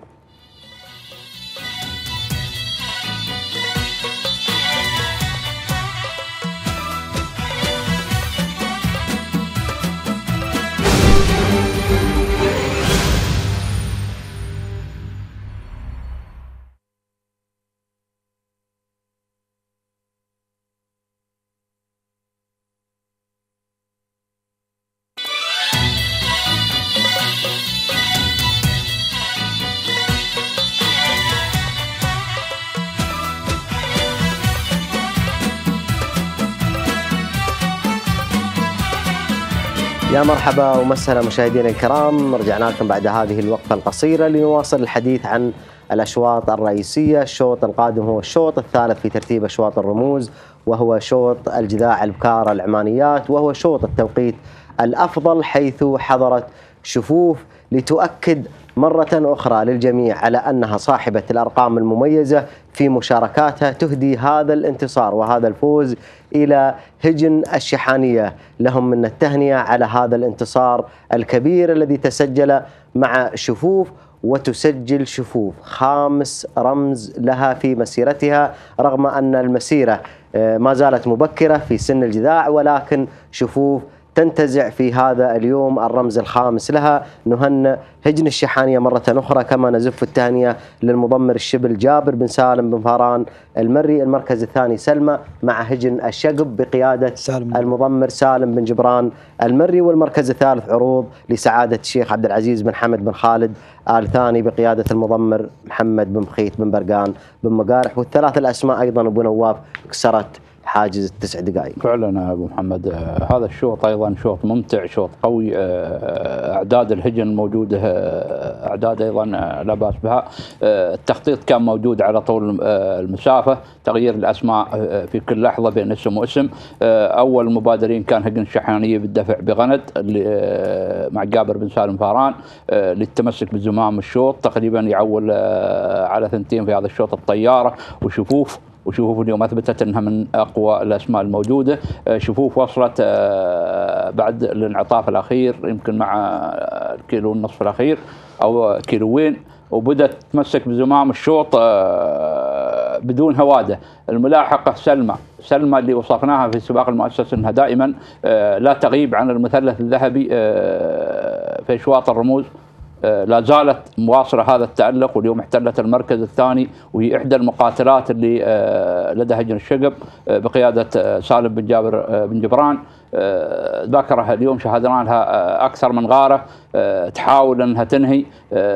يا مرحبا ومسهلا مشاهدينا الكرام، رجعنا لكم بعد هذه الوقفة القصيرة لنواصل الحديث عن الأشواط الرئيسية. الشوط القادم هو الشوط الثالث في ترتيب أشواط الرموز، وهو شوط الجذاع البكار العمانيات، وهو شوط التوقيت الأفضل، حيث حضرت شفوف لتؤكد مرة أخرى للجميع على أنها صاحبة الأرقام المميزة في مشاركاتها، تهدي هذا الانتصار وهذا الفوز إلى هجن الشحانية. لهم من التهنئة على هذا الانتصار الكبير الذي تسجل مع شفوف، وتسجل شفوف 5 رمز لها في مسيرتها، رغم أن المسيرة ما زالت مبكرة في سن الجذاع، ولكن شفوف تنتزع في هذا اليوم الرمز الخامس لها. نهنئ هجن الشحانية مرة أخرى، كما نزف التهنئة للمضمر الشبل جابر بن سالم بن فاران المري. المركز الثاني سلمى مع هجن الشقب بقيادة المضمر سالم بن جبران المري. والمركز الثالث عروض لسعادة الشيخ عبد العزيز بن حمد بن خالد آل ثاني بقيادة المضمر محمد بن مخيت بن برقان بن مقارح. والثلاث الأسماء أيضا أبو نواف كسرت حاجز 9 دقائق. فعلا أبو محمد، هذا الشوط أيضا شوط ممتع، شوط قوي، أعداد الهجن الموجودة أعداد أيضا لا بأس بها. التخطيط كان موجود على طول المسافة، تغيير الأسماء في كل لحظة بين اسم واسم. أول مبادرين كان هجن الشحانية بالدفع بغند مع جابر بن سالم فاران للتمسك بزمام الشوط، تقريبا يعول على 2 في هذا الشوط الطيارة وشفوف. وشفوف اليوم أثبتت أنها من أقوى الأسماء الموجودة. شفوف وصلت بعد الانعطاف الأخير يمكن مع الكيلو والنصف الأخير أو كيلوين، وبدأت تتمسك بزمام الشوط بدون هوادة. الملاحقة سلمى اللي وصفناها في سباق المؤسسة أنها دائما لا تغيب عن المثلث الذهبي في أشواط الرموز، لا زالت مواصلة هذا التألق، واليوم احتلت المركز الثاني، وهي إحدى المقاتلات اللي لدى هجن الشقب بقيادة سالم بن جابر بن جبران. ذاكرها اليوم شاهدنا لها أكثر من غارة، تحاول أنها تنهي،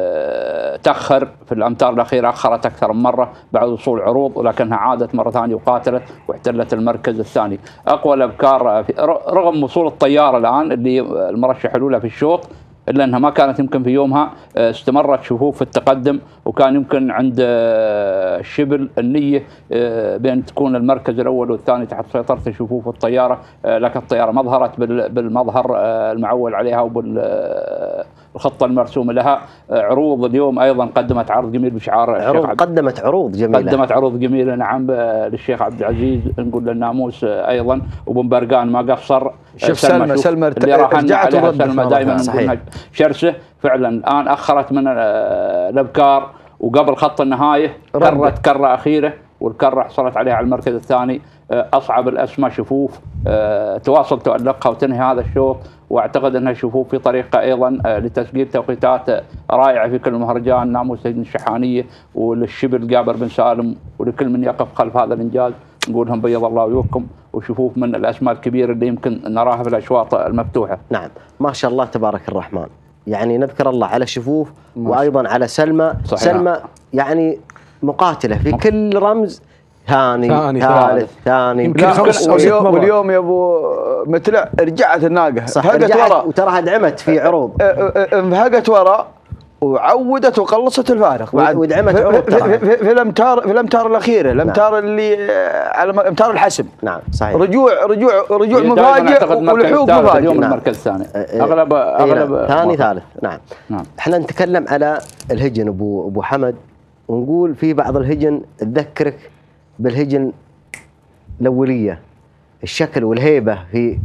تأخر في الأمتار الأخيرة، أخرت أكثر من مرة بعد وصول عروض، ولكنها عادت مرة ثانية وقاتلت واحتلت المركز الثاني. أقوى الأبكار رغم وصول الطيارة الآن اللي المرشح الأولى في الشوط، إلا أنها ما كانت يمكن في يومها استمرت شفوف في التقدم، وكان يمكن عند الشبل النية بأن تكون المركز الأول والثاني تحت سيطرة شفوف الطيارة، لكن الطيارة ما ظهرت بالمظهر المعول عليها وبالخطة المرسومة لها. عروض اليوم أيضا قدمت عرض جميل بشعار قدمت عروض جميلة نعم للشيخ عبد العزيز، نقول للناموس أيضا، وبن برقان ما قصر. شوف سلمى اللي راهن عليها سلمى دائما نقول شرسه فعلا. الآن أخرت من الأبكار، وقبل خط النهاية كرت كرة أخيرة، والكرة حصلت عليها على المركز الثاني. أصعب الأسماء شفوف تواصل تؤلقها وتنهي هذا الشوط، واعتقد انها شفوف في طريقه ايضا لتسجيل توقيتات رائعه في كل مهرجان. ناموس هجن الشحانيه وللشبل جابر بن سالم ولكل من يقف خلف هذا الانجاز نقول لهم بيض الله وجوهكم، وشفوف من الاسماء الكبيره اللي يمكن نراها في الاشواط المفتوحه. نعم ما شاء الله تبارك الرحمن، يعني نذكر الله على شفوف وايضا على سلمى. صحيح. سلمى يعني مقاتله في كل رمز، ثاني ثالث ثاني يمكن واليوم يا ابو متلع رجعت الناقه، انفهقت ورا وتراها دعمت في عروض، انفهقت ورا وعودت وقلصت الفارق بعد ودعمت عروض ترى. في الامتار الاخيره، الامتار اللي على امتار الحسم. نعم صحيح. رجوع مفاجئ ولحوق مفاجئ. اليوم المركز الثاني اغلب ثاني ثالث. نعم. نعم. احنا نتكلم على الهجن ابو حمد، ونقول في بعض الهجن تذكرك بالهجن الاوليه، الشكل والهيبه في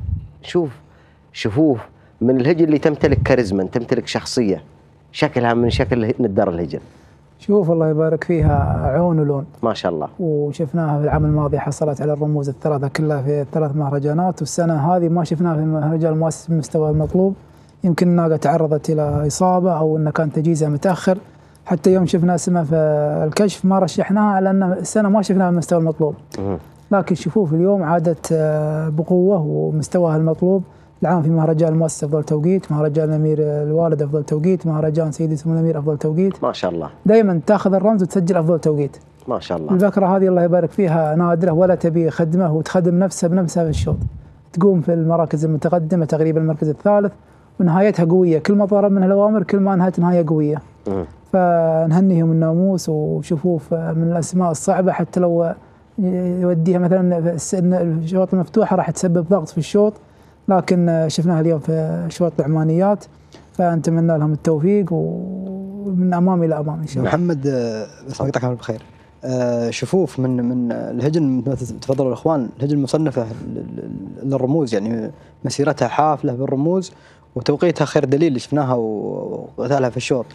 شفوف من الهجن اللي تمتلك كاريزما، تمتلك شخصيه، شكلها من شكل ندار الهجن. شوف الله يبارك فيها عون ولون ما شاء الله. وشفناها في العام الماضي حصلت على الرموز الثلاثه كلها في الثلاث مهرجانات، والسنه هذه ما شفناها في مهرجان المؤسس بالمستوى المطلوب. يمكن الناقه تعرضت الى اصابه او انه كان تجهيزها متاخر، حتى يوم شفنا اسمها في الكشف ما رشحناها على ان السنه ما شفناها بالمستوى المطلوب. لكن شوف اليوم عادت بقوه ومستواها المطلوب. العام في مهرجان المؤسس افضل توقيت، مهرجان الامير الوالد افضل توقيت، مهرجان سيدي سمو الامير افضل توقيت. ما شاء الله. دائما تاخذ الرمز وتسجل افضل توقيت. ما شاء الله. البكره هذه الله يبارك فيها نادره، ولا تبي خدمه وتخدم نفسها بنفسها في الشوط. تقوم في المراكز المتقدمه تقريبا المركز الثالث، ونهايتها قويه، كل ما ضرب منها الاوامر كل ما انهت نهايه قويه. فنهنيهم الناموس وشفوف من الاسماء الصعبه، حتى لو يوديها مثلا الشوط المفتوحه راح تسبب ضغط في الشوط، لكن شفناها اليوم في شوط العمانيات، فنتمنى لهم التوفيق ومن امام الى امام ان شاء الله. محمد بس اقطعك بالخير. شفوف من الهجن مثل تفضلوا الاخوان، الهجن المصنفه للرموز، يعني مسيرتها حافله بالرموز وتوقيتها خير دليل اللي شفناها وقتالها في الشوط.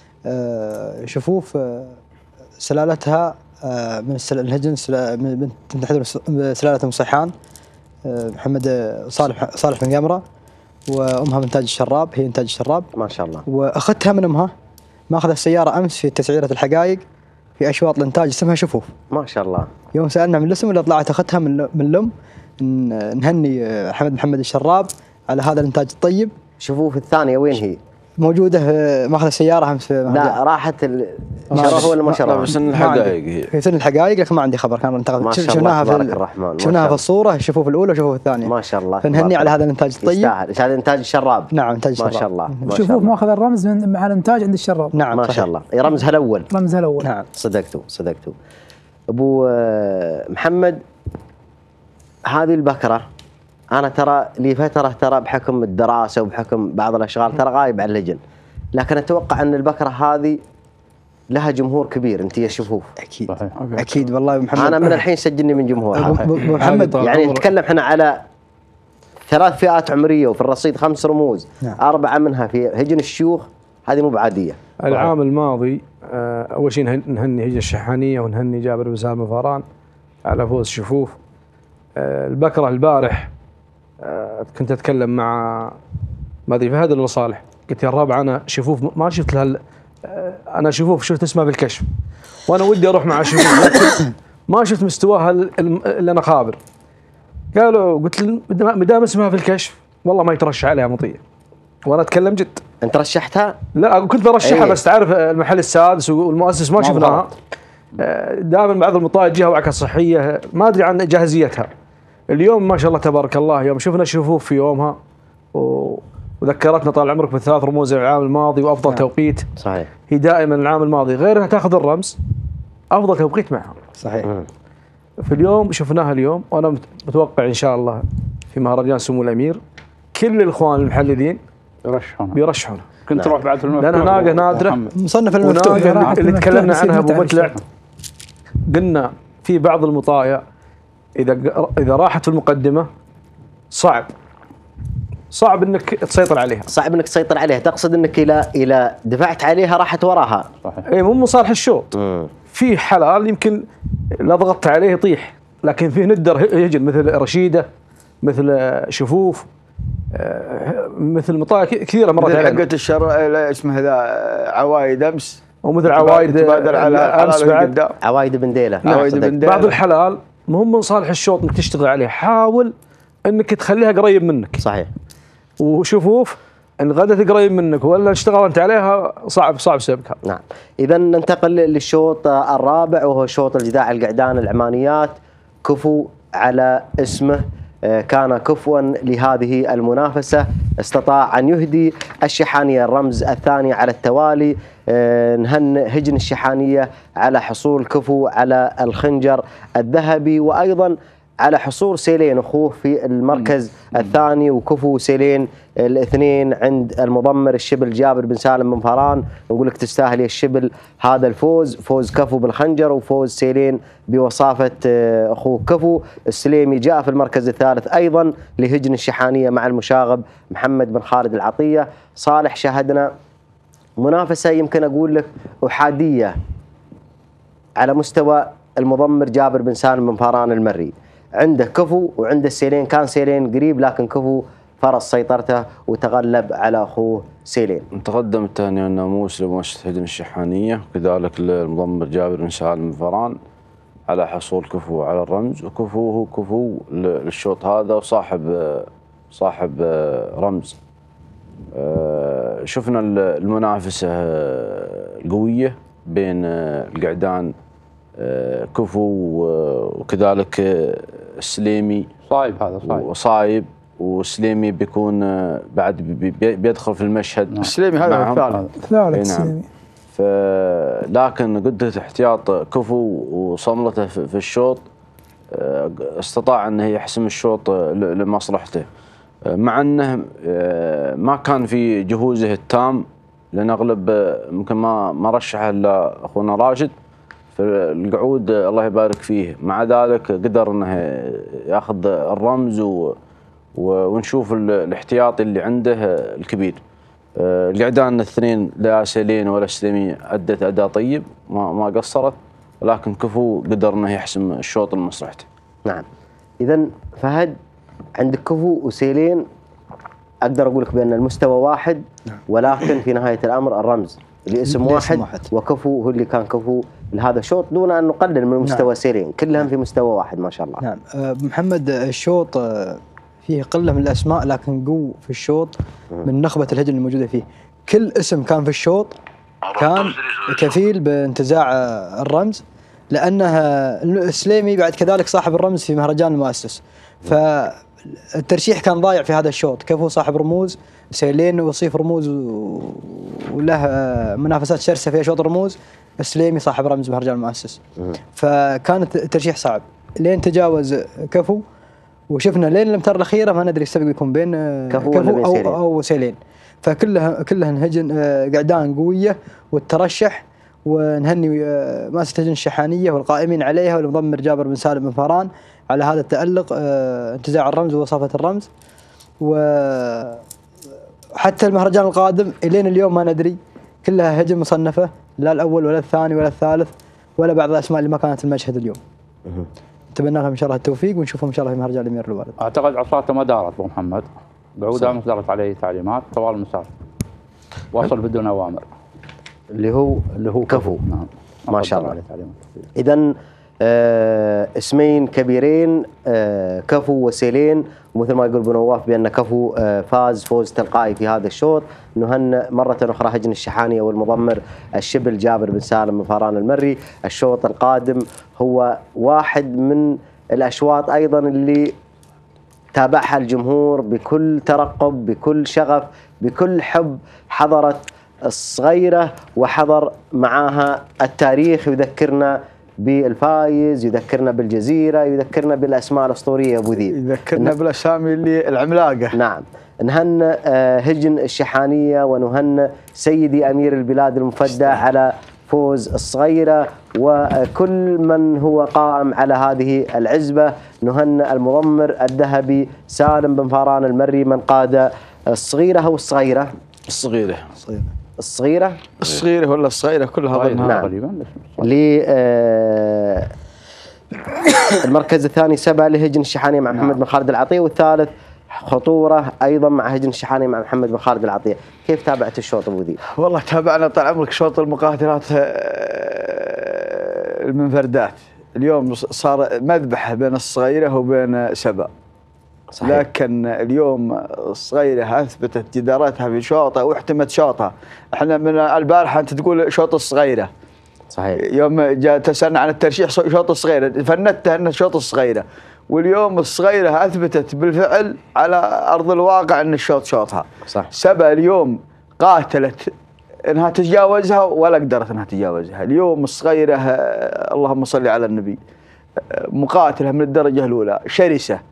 شفوف سلالتها من الهجن تنتحدر سلاله مصيحان، محمد صالح بن قمره، وامها من تاج الشراب، هي من تاج الشراب. ما شاء الله. واخذتها من امها، ماخذ السياره امس في تسعيره الحقائق في اشواط الانتاج اسمها شفوف. ما شاء الله. يوم سالنا من الاسم اللي طلعت اخذتها من الام. نهني محمد الشراب على هذا الانتاج الطيب. شفوف الثانيه وين هي؟ موجوده ماخذ السياره امس في لا راحت شرف ولا ما شرف؟ في سن الحقائق هي. في سن الحقائق، لكن ما عندي خبر، كان انتقد. شفناها في الصوره، الشفوف الاولى وشفوف الثانيه. ما شاء الله. فنهني على هذا الانتاج الطيب. يستاهل. هذا انتاج الشراب. نعم انتاج الشراب. ما شاء الله. شوفوف ماخذ الرمز مع الانتاج عند الشراب. نعم ما شاء الله. رمزها الاول. رمزها الاول. نعم صدقتوا. ابو محمد، هذه البكره انا ترى لي فتره ترى بحكم الدراسه وبحكم بعض الاشغال ترى غايب عن اللجن، لكن اتوقع ان البكره هذه لها جمهور كبير. انت يا شفوف اكيد اكيد والله محمد. انا من الحين سجلني من جمهورها. محمد يعني نتكلم احنا على 3 فئات عمريه وفي الرصيد 5 رموز. نعم. 4 منها في هجن الشيوخ، هذه مو بعاديه. العام الماضي اول شيء نهني هجن الشحانيه ونهني جابر بن سالم فاران على فوز شفوف. البكره البارح كنت اتكلم مع ما ادري فهد ولا صالح، قلت يا الرابع انا شفوف ما شفت لها انا شفوف شفت اسمها بالكشف، وانا ودي اروح مع شفوف لكن ما شفت مستواها اللي انا خابر. قالوا قلت مدام اسمها في الكشف والله ما يترشح عليها مطيه، وانا اتكلم جد. انت رشحتها؟ لا كنت برشحها بس تعرف المحل السادس والمؤسس ما شفناها. دائما بعض المطايا جهه وعكه صحيه ما ادري عن جاهزيتها. اليوم ما شاء الله تبارك الله يوم شفنا شفوف في يومها وذكرتنا طال عمرك بالثلاث رموز العام الماضي وافضل توقيت. صحيح. هي دائما العام الماضي غير انها تاخذ الرمز افضل توقيت معها. صحيح. في اليوم شفناها اليوم، وانا متوقع ان شاء الله في مهرجان سمو الامير كل الاخوان المحللين بيرشحونها. كنت تروح بعد في المفتوح لانها ناقه نادره مصنف المفتوح اللي تكلمنا عنها ابو متلع. قلنا في بعض المطايا اذا راحت في المقدمه صعب انك تسيطر عليها. تقصد انك الى دفعت عليها راحت وراها. صحيح. اي مو من صالح الشوط. في حلال يمكن لا ضغطت عليه يطيح، لكن فيه ندر هجن مثل رشيده، مثل شفوف، مثل مطايا كثيره مرت علينا. حقت الشر اسمه هذا عوايد امس، ومثل عوايد امس بعد عوايد بن ديله. بعض الحلال مهم من صالح الشوط انك تشتغل عليه، حاول انك تخليها قريب منك. صحيح. وشفوف ان غدت قريب منك ولا اشتغلت عليها صعب سبكها. نعم. اذا ننتقل للشوط الرابع وهو شوط الجداع القعدان العمانيات. كفو على اسمه كان كفوا لهذه المنافسة، استطاع أن يهدي الشحانية الرمز الثاني على التوالي. نهن هجن الشحانية على حصول كفو على الخنجر الذهبي، وأيضا على حصول سيلين أخوه في المركز الثاني، وكفو سيلين الاثنين عند المضمر الشبل جابر بن سالم بن فاران. نقول لك تستاهل يا الشبل هذا الفوز، فوز كفو بالخنجر وفوز سيلين بوصافة أخوه كفو. السليمي جاء في المركز الثالث أيضا لهجن الشحانية مع المشاغب محمد بن خالد العطية. صالح، شاهدنا منافسة يمكن أقول لك أحادية على مستوى المضمر جابر بن سالم بن فاران المري، عنده كفو وعنده سيلين. كان سيلين قريب لكن كفو فرض سيطرته وتغلب على أخوه سيلين. تقدم التهنئة والناموس لمؤسسة هجن الشحانية، كذلك للمضمر جابر بن سالم بن فاران على حصول كفو على الرمز. وكفو هو كفو للشوط هذا وصاحب رمز. شفنا المنافسة القوية بين القعدان كفو وكذلك السليمي. صايب، هذا صايب وصايب، والسليمي بيكون بعد بيدخل في المشهد. السليمي هذا ثالث السليمي. لكن قدرة احتياط كفو وصملته في الشوط استطاع انه يحسم الشوط لمصلحته، مع انه ما كان في جهوزه التام، لان اغلب ممكن ما رشحه الا اخونا راشد في القعود الله يبارك فيه. مع ذلك قدر انه ياخذ الرمز ونشوف الاحتياطي اللي عنده الكبير. القعدان الاثنين لا سيلين ولا سليمي ادت اداء طيب، ما قصرت، ولكن كفو قدر انه يحسم الشوط لمصلحته. نعم. اذا فهد، عندك كفو وسيلين اقدر اقول لك بان المستوى واحد، ولكن في نهايه الامر الرمز الاسم واحد، وكفو هو اللي كان كفو لهذا الشوط، دون ان نقلل من مستوى سيلين، كلهم في مستوى واحد ما شاء الله. نعم. محمد، الشوط فيه قله من الاسماء لكن قوه في الشوط من نخبه الهجن الموجوده فيه. كل اسم كان في الشوط كان كفيل بانتزاع الرمز، لانه السليمي بعد كذلك صاحب الرمز في مهرجان المؤسس، فالترشيح كان ضايع في هذا الشوط. كفو صاحب رموز، سيلين وصيف رموز وله منافسات شرسه في شوط رموز، السليمي صاحب رمز مهرجان المؤسس. فكانت الترشيح صعب لين تجاوز كفو، وشفنا لين الامتار الاخيره ما ندري السبق يكون بين كفو أو سيلين. فكلهن هجن قعدان قويه والترشح. ونهني مؤسسة هجن الشحانية والقائمين عليها والمضمر جابر بن سالم بن فاران على هذا التألق، انتزاع الرمز ووصافة الرمز. وحتى المهرجان القادم إلين اليوم ما ندري، كلها هجن مصنفة، لا الأول ولا الثاني ولا الثالث ولا بعض الأسماء اللي ما كانت في المشهد اليوم. نتمنى لهم إن شاء الله التوفيق، ونشوفهم إن شاء الله في مهرجان الأمير الوالد. أعتقد عصاته ما دارت أبو محمد، قعودها مصدرت عليه تعليمات طوال المسار، وصل بدون أوامر، اللي هو كفو. نعم. ما شاء الله. إذن اسمين كبيرين، كفو وسيلين، ومثل ما يقول ابو نواف بأن كفو فاز فوز تلقائي في هذا الشوط. نهنئ مرة أخرى هجن الشحانية والمضمر الشبل جابر بن سالم بن فاران المري. الشوط القادم هو واحد من الأشواط أيضا اللي تابعها الجمهور بكل ترقب، بكل شغف، بكل حب. حضرت الصغيرة وحضر معاها التاريخ، يذكرنا بالفايز، يذكرنا بالجزيرة، يذكرنا بالأسماء الأسطورية أبو ذيب، يذكرنا بالأسامي اللي العملاقة. نعم. نهنئ هجن الشحانية ونهنئ سيدي أمير البلاد المفدى على فوز الصغيرة، وكل من هو قائم على هذه العزبة. نهنئ المضمر الذهبي سالم بن فاران المري من قاد الصغيرة أو الصغيرة؟ الصغيرة ولا الصغيرة كلها ضمنها تقريبا. المركز الثاني 7 لهجن الشحانية مع محمد بن خالد العطية، والثالث خطورة أيضا مع هجن الشحانية مع محمد بن خالد العطية. كيف تابعت الشوط أبو ذيب؟ والله تابعنا طال عمرك شوط المقاتلات المنفردات. اليوم صار مذبحة بين الصغيرة وبين 7. صحيح. لكن اليوم الصغيرة أثبتت جدارتها في شوطها واحتمت شوطها. احنا من البارحة أنت تقول شوط الصغيرة. صحيح. يوم جاء تسألنا عن الترشيح شوط الصغيرة، فندتها أن شوط الصغيرة، واليوم الصغيرة أثبتت بالفعل على أرض الواقع أن الشوط شوطها. صح. سبا اليوم قاتلت انها تتجاوزها ولا قدرت انها تتجاوزها. اليوم الصغيرة اللهم صل على النبي مقاتلة من الدرجة الأولى، شرسة،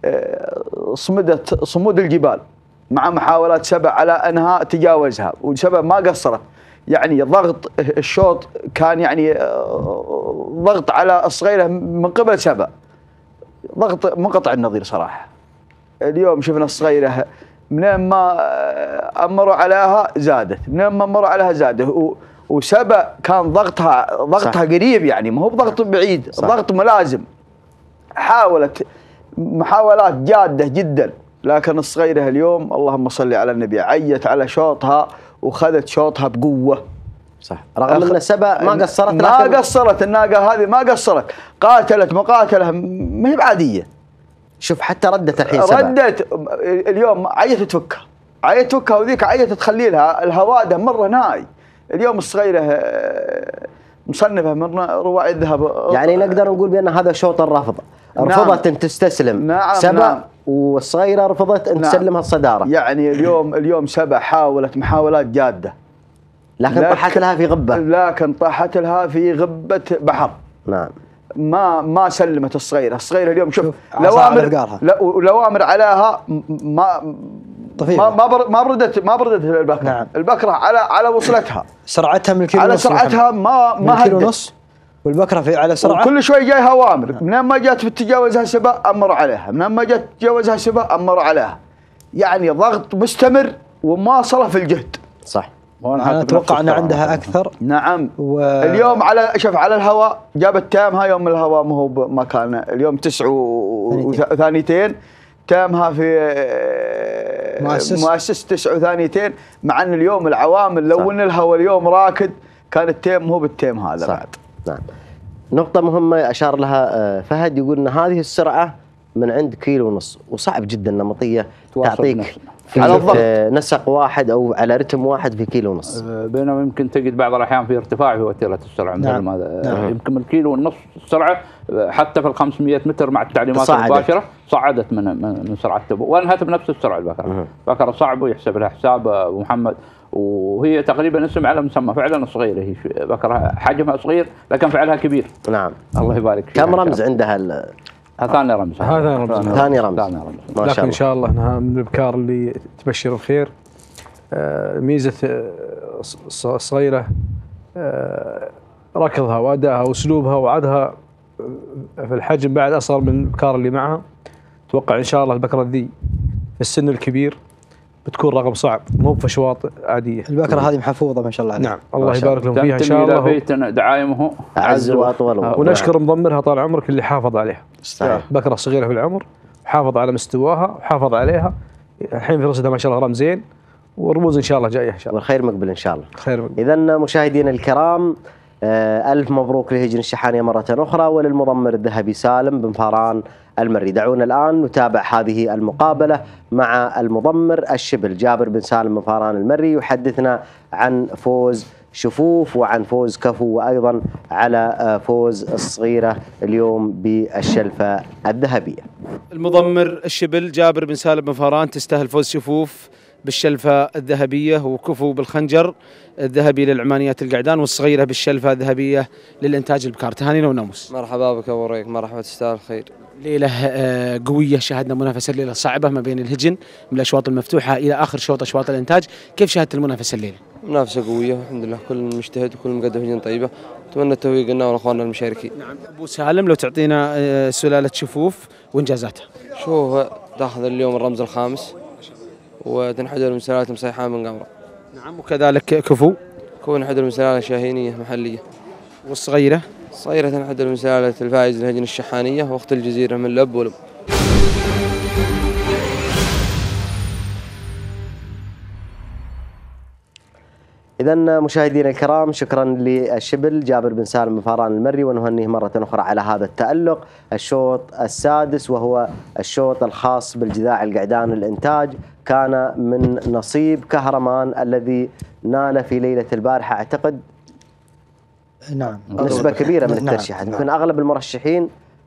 صمدت صمود الجبال مع محاولات سبا على انها تجاوزها، وسبا ما قصرت. يعني ضغط الشوط كان يعني ضغط على الصغيرة من قبل سبا، ضغط منقطع النظير صراحة. اليوم شفنا الصغيرة منين ما أمروا عليها زادت، منين ما أمروا عليها زادت، وسبا كان ضغطها قريب، يعني ما هو بضغط بعيد، صح. ضغط ملازم. حاولت محاولات جادة جدا، لكن الصغيرة اليوم اللهم صل على النبي عيت على شوطها وخذت شوطها بقوة. صح. رغم ان سبا ما قصرت، ما قصرت الناقة هذه، ما قصرت، قاتلت مقاتلة ما هي بعادية. شوف حتى ردت الحين سبا، ردت اليوم عيت تفكها، عيت تفكها، وذيك عيت تخلي لها الهواده مرة ناي. اليوم الصغيرة مصنفة من رواعي الذهب. يعني نقدر نقول بأن هذا شوط الرفض، رفضت أن تستسلم سبا، والصغيرة رفضت أن تسلمها الصدارة. يعني اليوم سبا حاولت محاولات جادة، لكن طاحت لها في غبة، لكن طاحت لها في غبة بحر. نعم. ما سلمت الصغيرة اليوم شوف لوامر عليها ما بردت البكرة. نعم. البكرة على وصلتها، سرعتها من الكيلو على ونص، سرعتها ما كيلو ونص، والبكرة على سرعة كل شوي جايها اوامر. منين ما جات تتجاوزها سبا امروا عليها، منين ما جات تتجاوزها سبا امروا عليها. يعني ضغط مستمر ومواصلة في الجهد. صح. أنا أتوقع أن عندها أكثر. نعم. اليوم على الهواء جابت تامها، يوم الهواء ما هو بمكانه. اليوم 9 ثانيتين تامها في مؤسس 9 ثانيتين، مع أن اليوم العوامل لو أن الهواء اليوم راكد كان التيم مو بالتيم هذا. صح. بعد. نعم. نقطة مهمة أشار لها فهد، يقول أن هذه السرعة من عند كيلو ونص، وصعب جدا نمطية تعطيك على الضغط نسق واحد او على رتم واحد في كيلو ونص، بينما يمكن تجد بعض الاحيان في ارتفاع في وتيره السرعه. نعم. نعم. يمكن من كيلو ونص السرعه حتى في ال 500 متر مع التعليمات المباشره صعدت من سرعه تبو، وانهت بنفس السرعه. البكره صعب ويحسب لها حساب ابو محمد، وهي تقريبا اسم على مسمى فعلا صغيره. هي بكره حجمها صغير لكن فعلها كبير. نعم. الله يبارك فيها. كم رمز عندها ثاني رمز. ثاني رمز. لكن ان شاء الله انها من الابكار اللي تبشر الخير. ميزه الصغيره ركضها وادائها واسلوبها وعدها في الحجم بعد اصغر من الابكار اللي معها. اتوقع ان شاء الله البكره ذي في السن الكبير بتكون رقم صعب، مو بفشواط عاديه. البكره هذه محفوظه ما شاء الله عليها. نعم. الله يبارك لهم فيها ان شاء الله. بيتنا دعايمه اعز واطول. ونشكر مضمرها طال عمرك اللي حافظ عليها. صحيح. بكره صغيره في العمر، حافظ على مستواها وحافظ عليها. الحين في رصدها ما شاء الله رمزين، والرموز ان شاء الله جايه ان شاء الله. والخير مقبل ان شاء الله. خير مقبل. اذا مشاهدينا الكرام، الف مبروك لهجن الشحانيه مره اخرى وللمضمر الذهبي سالم بن فاران المري. دعونا الان نتابع هذه المقابله مع المضمر الشبل جابر بن سالم بن فاران المري، يحدثنا عن فوز شفوف وعن فوز كفو، وايضا على فوز الصغيره اليوم بالشلفه الذهبيه. المضمر الشبل جابر بن سالم بن فاران تستاهل فوز شفوف بالشلفة الذهبية، وكفو بالخنجر الذهبي للعمانيات القعدان، والصغيرة بالشلفة الذهبية للإنتاج البكار. تهانينا وناموس. مرحبا بك أبو ريك، مرحبا، تستاهل خير. ليلة قوية، شاهدنا منافسة الليلة صعبة ما بين الهجن من الأشواط المفتوحة إلى آخر شوط أشواط الإنتاج. كيف شاهدت المنافسة الليلة؟ منافسة قوية الحمد لله، كل مجتهد وكل مقدم هجن طيبة. أتمنى التوفيق لنا ولأخواننا المشاركين. نعم. أبو سالم لو تعطينا سلالة شفوف وإنجازاتها. شوف تأخذ اليوم الرمز الخامس وتنحدر من سلالة مصيحان من قمرة. نعم. وكذلك كفو نحدر من سلالة شاهينية محلية. والصغيرة؟ الصغيرة تنحدر من سلالة الفائز الهجن الشحانية واخت الجزيرة من الأب والأم. إذا مشاهدينا الكرام، شكرا للشبل جابر بن سالم بن فاران المري، ونهنيه مرة أخرى على هذا التألق. الشوط السادس وهو الشوط الخاص بالجذاع القعدان الإنتاج كان من نصيب كهرمان الذي نال في ليلة البارحة أعتقد نعم نسبة كبيرة من الترشيحات. يمكن أغلب المرشحين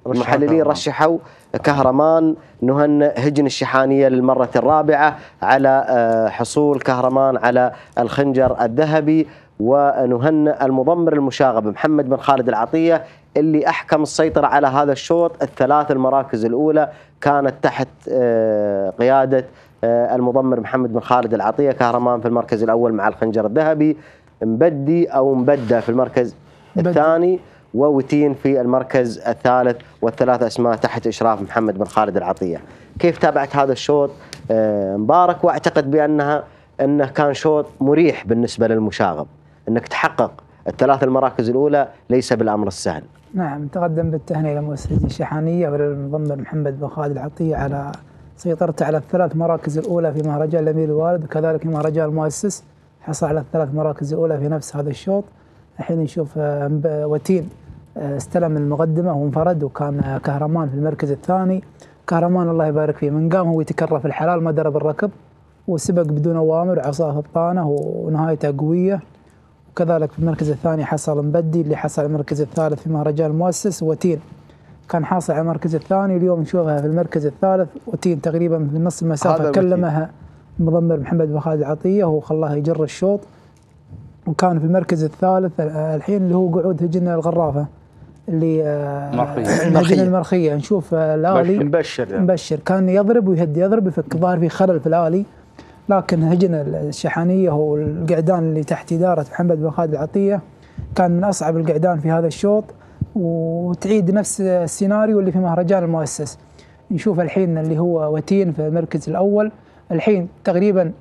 المحللين رشحوا كهرمان نهنئ هجن الشحانية للمرة الرابعة على حصول كهرمان على الخنجر الذهبي، ونهنئ المضمر المشاغب محمد بن خالد العطية اللي أحكم السيطرة على هذا الشوط. الثلاث المراكز الأولى كانت تحت قيادة المضمر محمد بن خالد العطية. كهرمان في المركز الأول مع الخنجر الذهبي، مبدي أو مبدة في المركز الثاني، ووتين في المركز الثالث، والثلاث أسماء تحت إشراف محمد بن خالد العطية. كيف تابعت هذا الشوط مبارك؟ وأعتقد أنه كان شوط مريح بالنسبة للمشاغب، أنك تحقق الثلاث المراكز الأولى ليس بالأمر السهل. نعم، تقدم بالتهنئة لمؤسسة الشحانية وللمضمر محمد بن خالد العطية على سيطرته على الثلاث مراكز الأولى في مهرجان الأمير الوالد، وكذلك في مهرجان المؤسس حصل على الثلاث مراكز الأولى في نفس هذا الشوط. الحين نشوف وتين استلم المقدمة وانفرد، وكان كهرمان في المركز الثاني. كهرمان الله يبارك فيه من قام هو يتكرر في الحلال، ما درب الركب وسبق بدون أوامر، عصاه بطانة ونهايته قوية. وكذلك في المركز الثاني حصل مبدي اللي حصل على المركز الثالث في مهرجان المؤسس. وتين كان حاصل على المركز الثاني، اليوم نشوفها في المركز الثالث. وتين تقريبا في نص المسافة كلمها المضمر محمد بن خالد العطية وخلاها يجر الشوط، وكان في المركز الثالث الحين اللي هو قعود هجن الغرافة اللي هجن المرخية. نشوف الآلي مبشر كان يضرب ويهدي، يضرب يفك، ظاهر في خلل في الآلي، لكن هجن الشحانية هو القعدان اللي تحت إدارة محمد بن خالد العطية كان من أصعب القعدان في هذا الشوط، وتعيد نفس السيناريو اللي في مهرجان المؤسس. نشوف الحين اللي هو وتين في المركز الأول. الحين تقريبا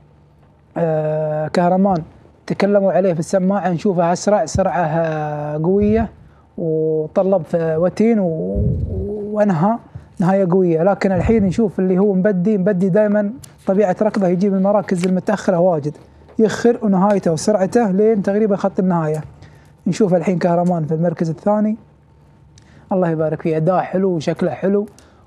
كهرمان تكلموا عليه في السماعة، نشوفها أسرع، سرعة قوية، وطلب في وتين وأنهى نهاية قوية. لكن الحين نشوف اللي هو مبدي دائما طبيعة ركضه يجيب المراكز المتأخرة واجد، يخر ونهايته وسرعته لين تقريبا خط النهاية. نشوف الحين كهرمان في المركز الثاني، الله يبارك فيه، أداء حلو وشكله حلو،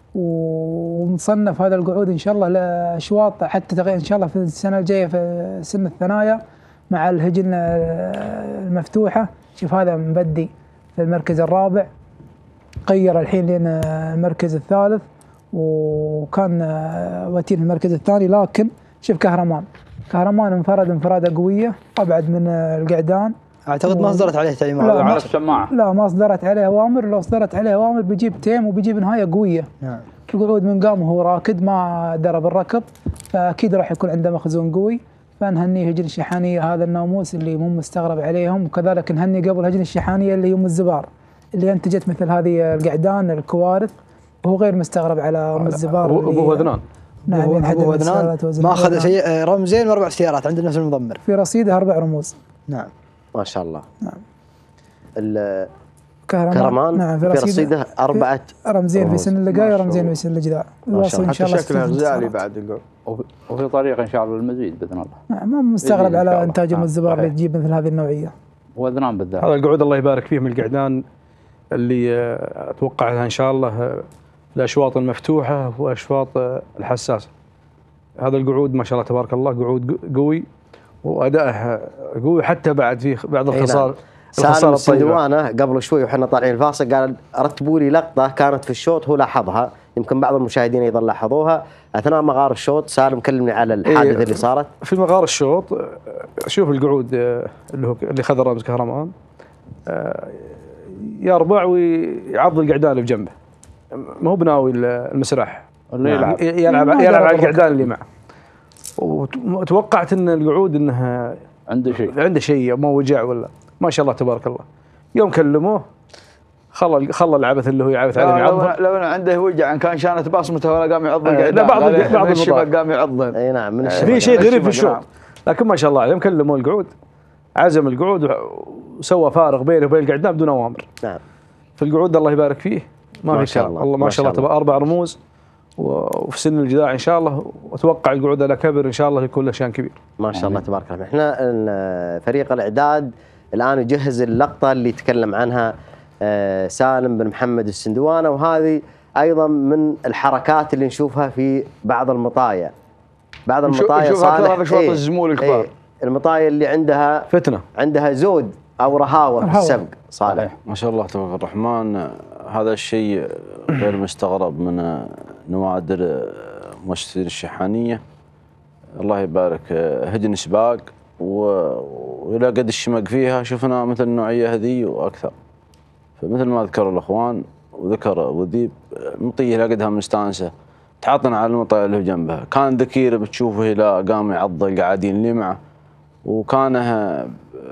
ومصنف هذا القعود إن شاء الله لأشواط حتى إن شاء الله في السنة الجاية في سن الثنايا مع الهجن المفتوحة. شوف هذا مبدي في المركز الرابع، غير الحين لين المركز الثالث، وكان وتين في المركز الثاني. لكن شوف كهرمان انفرد انفرادة قوية، أبعد من القعدان. أعتقد ما صدرت عليه تعليمات على السماعة، لا ما صدرت عليه أوامر، لو صدرت عليه أوامر بيجيب تيم وبيجيب نهاية قوية. نعم. القعود من قام وهو راكد ما درب الركب، فأكيد راح يكون عنده مخزون قوي. فنهني هجن الشحانية هذا الناموس اللي مو مستغرب عليهم، وكذلك نهني قبل هجن الشحانية اللي هم الزبار اللي أنتجت مثل هذه القعدان الكوارث، وهو غير مستغرب على أم الزبار أبو وذنان. نعم، أبو وذنان ما أخذ شيء رمزين و4 سيارات عند نفس المضمر، في رصيده 4 رموز. نعم ما شاء الله. نعم. كهرمان نعم في رصيده 4 رمزين في سن اللقاء ورمزين في سن الجذاع. إن شاء الله شكله غزالي بعد نقول، وفي طريق إن شاء الله المزيد بإذن الله. نعم، ما مستغرب على إنتاج أم الزبار اللي تجيب مثل هذه النوعية. وذنان بالذات. هذا القعود الله يبارك فيه من القعدان اللي أتوقع إن شاء الله الأشواط المفتوحة وأشواط الحساسة. هذا القعود ما شاء الله تبارك الله قعود قوي وأدائه قوي، حتى بعد في بعض الخسارة. سالم السندوانة قبل شوي وحنا طالعين الفاصل قال رتبوا لي لقطة كانت في الشوط، هو لاحظها، يمكن بعض المشاهدين أيضا لاحظوها أثناء مغار الشوط. سالم كلمني على الحادثة اللي صارت في مغار الشوط. شوف القعود اللي خذ رمز كهرمان يربع ويعض القعدان اللي بجنبه، ما هو بناوي المسرح اللي يلعب على القعدان اللي معه. وتوقعت ان القعود انها عنده شيء ما وجع ولا ما شاء الله تبارك الله. يوم كلموه خلى العبث اللي هو يعبث عليه لو عنده وجع ان كان شانت بصمته ولا قام يعض القعدان. لا بعض الشباب قام يعضن. اي نعم، من في شيء غريب في الشوط، لكن ما شاء الله يوم كلموه القعود عزم القعود وسوى فارق بينه وبين القعدان بدون اوامر. نعم. في القعود الله يبارك فيه ما في كلام، والله ما شاء الله 4 رموز وفي سن الجذاع ان شاء الله، واتوقع القعود على كبر ان شاء الله يكون له شان كبير. ما شاء الله تبارك الله. احنا فريق الاعداد الان يجهز اللقطه اللي تكلم عنها سالم بن محمد السندوانة، وهذه ايضا من الحركات اللي نشوفها في بعض المطايا. بعض المطايا صالح في شوط الزمول الكبار، المطايا اللي عندها فتنه، عندها زود او رهاوه في السبق. صالح ما شاء الله تبارك الرحمن، هذا الشيء غير مستغرب من نوادر مؤسسة الشحانية. الله يبارك هجن سباق وإلى قد الشمق فيها شفنا مثل النوعية هذه وأكثر. فمثل ما ذكر الأخوان وذكر أبو ذيب، المطية إلى قدها مستانسة تعاطنا على المطايا اللي جنبها. كان ذكير بتشوفه إلى قام يعض القاعدين اللي معه، وكانه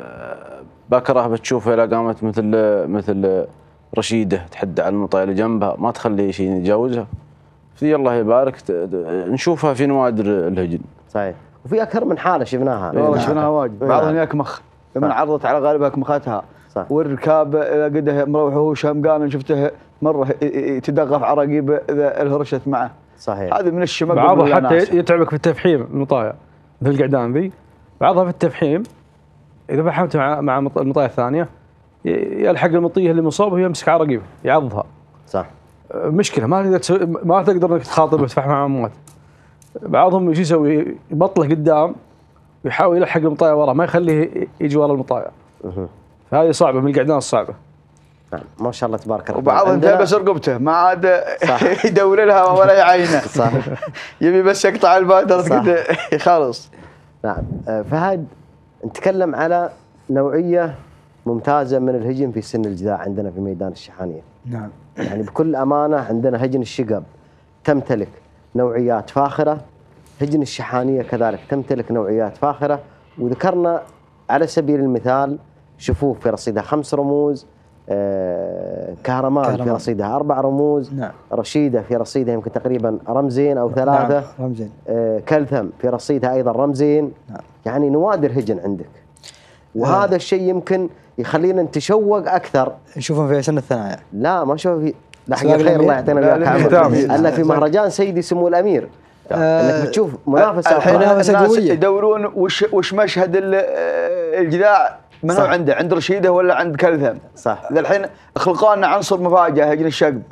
بكره بتشوفه إلى قامت مثل رشيدة تحدى على المطايا اللي جنبها، ما تخلي شيء يتجاوزها. في الله يبارك نشوفها في نوادر الهجن. صحيح. وفي اكثر من حاله شفناها. والله شفناها واجد. بعضهم يكمخ لما عرضت على غالبها كمختها. صح. والركاب قده مروح وهو شمقان، شفته مره يتدغف عراقيب اذا الهرشت معه. صحيح. هذه من الشمق. بعضها حتى يتعبك في التفحيم المطايا مثل القعدان ذي، بعضها في التفحيم اذا فحمت مع المطايا الثانيه يلحق المطيه اللي مصاب ويمسك عراقيبه يعضها. صح. مشكله ما تقدر انك تخاطب وتفحم مع اموات. بعضهم ايش يسوي؟ يبطله قدام ويحاول يلحق المطايا وراه، ما يخليه يجي ورا المطايا. فهذه صعبه من القعدان الصعبه. نعم ما شاء الله تبارك الله. وبعضهم تلبس رقبته ما عاد يدور لها ولا يعينه. صح. يبي بس يقطع البادر كذا خالص. نعم. فهد نتكلم على نوعيه ممتازه من الهجن في سن الجذاع عندنا في ميدان الشحانيه. نعم. يعني بكل امانه عندنا هجن الشقب تمتلك نوعيات فاخره، هجن الشحانيه كذلك تمتلك نوعيات فاخره، وذكرنا على سبيل المثال شفوف في رصيدها 5 رموز، كهرمان في رصيدها 4 رموز. نعم. رشيدة في رصيدها يمكن تقريبا رمزين أو 3. نعم. رمزين. كلثم في رصيدها أيضا رمزين. نعم. يعني نوادر هجن عندك، وهذا الشيء يمكن يخلينا نتشوق أكثر. نشوفهم في سن الثنايا. لا ما نشوف في لحق الخير الله يعطينا وياك ألا في مهرجان سيدي سمو الأمير انك بتشوف منافسه. الحين الناس يدورون وش مشهد الجذاع من هو عنده، عند رشيده ولا عند كلثم. صح. الحين خلقوا لنا عنصر مفاجاه هجن الشقب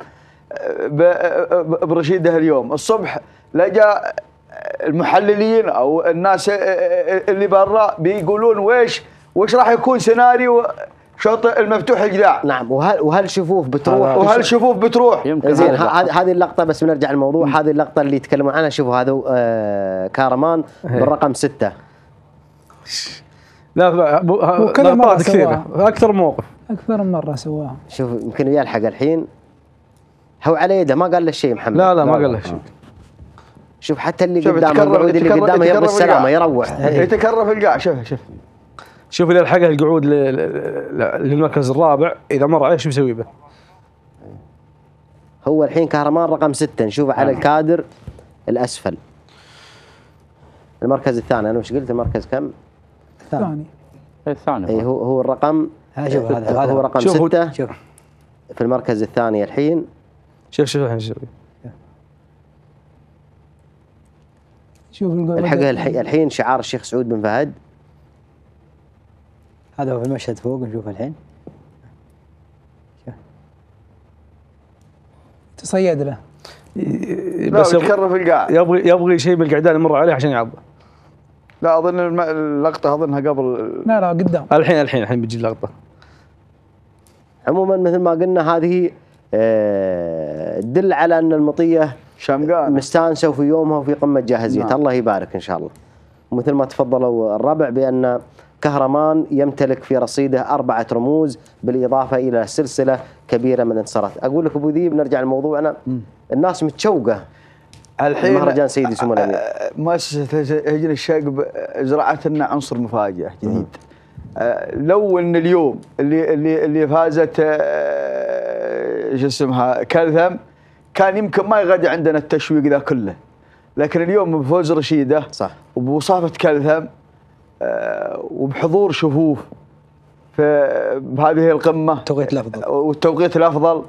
برشيده اليوم الصبح. لقى المحللين او الناس اللي برا بيقولون وش راح يكون سيناريو شوط المفتوح الجذاع. نعم. وهل شفوف بتروح بتروح. زين هذه اللقطه بس بنرجع للموضوع. هذه اللقطه اللي يتكلمون عنها. شوفوا هذا كهرمان بالرقم 6. لا لقطات كثيره، اكثر موقف اكثر من مره سواها. شوف يمكن يلحق الحين هو على يده ما قال له شيء محمد. لا ما قال له شيء. شوف حتى اللي قدامه القعود اللي قدامه يبغى السلامه يروح يتكرر في القاع. شوف اللي يلحقه القعود للمركز الرابع اذا مر عليه شو بيسوي به؟ هو الحين كهرمان رقم 6 نشوفه على الكادر الاسفل. المركز الثاني انا وش قلت المركز كم؟ الثاني. اي هو الرقم. شوف هذا هو رقم 6 في المركز الثاني الحين. شوف الحين شوف الحقه الحين شعار الشيخ سعود بن فهد. هذا هو في المشهد فوق نشوفه الحين. تصيد له بس يتكرر في القاع. يبغي شيء من القعدان يمر عليه عشان يعضه. لا اظن اللقطه اظنها قبل. لا قدام. الحين بيجي اللقطه. عموما مثل ما قلنا هذه تدل على ان المطيه شمقان مستانسه وفي يومها وفي قمه جاهزيتها. نعم. الله يبارك ان شاء الله. ومثل ما تفضلوا الربع بان كهرمان يمتلك في رصيده 4 رموز بالاضافه الى سلسله كبيره من الانتصارات. اقول لك ابو ذيب نرجع لموضوعنا. الناس متشوقه الحين مهرجان سيدي سمو الامير. مؤسسه هجن الشقب زرعت لنا عنصر مفاجئ جديد. لو ان اليوم اللي فازت شو اسمها كلثم كان يمكن ما يغادي عندنا التشويق ذا كله، لكن اليوم بفوز رشيده صح وبوصافه كلثم وبحضور شفوف بهذه القمه التوقيت الافضل والتوقيت الافضل.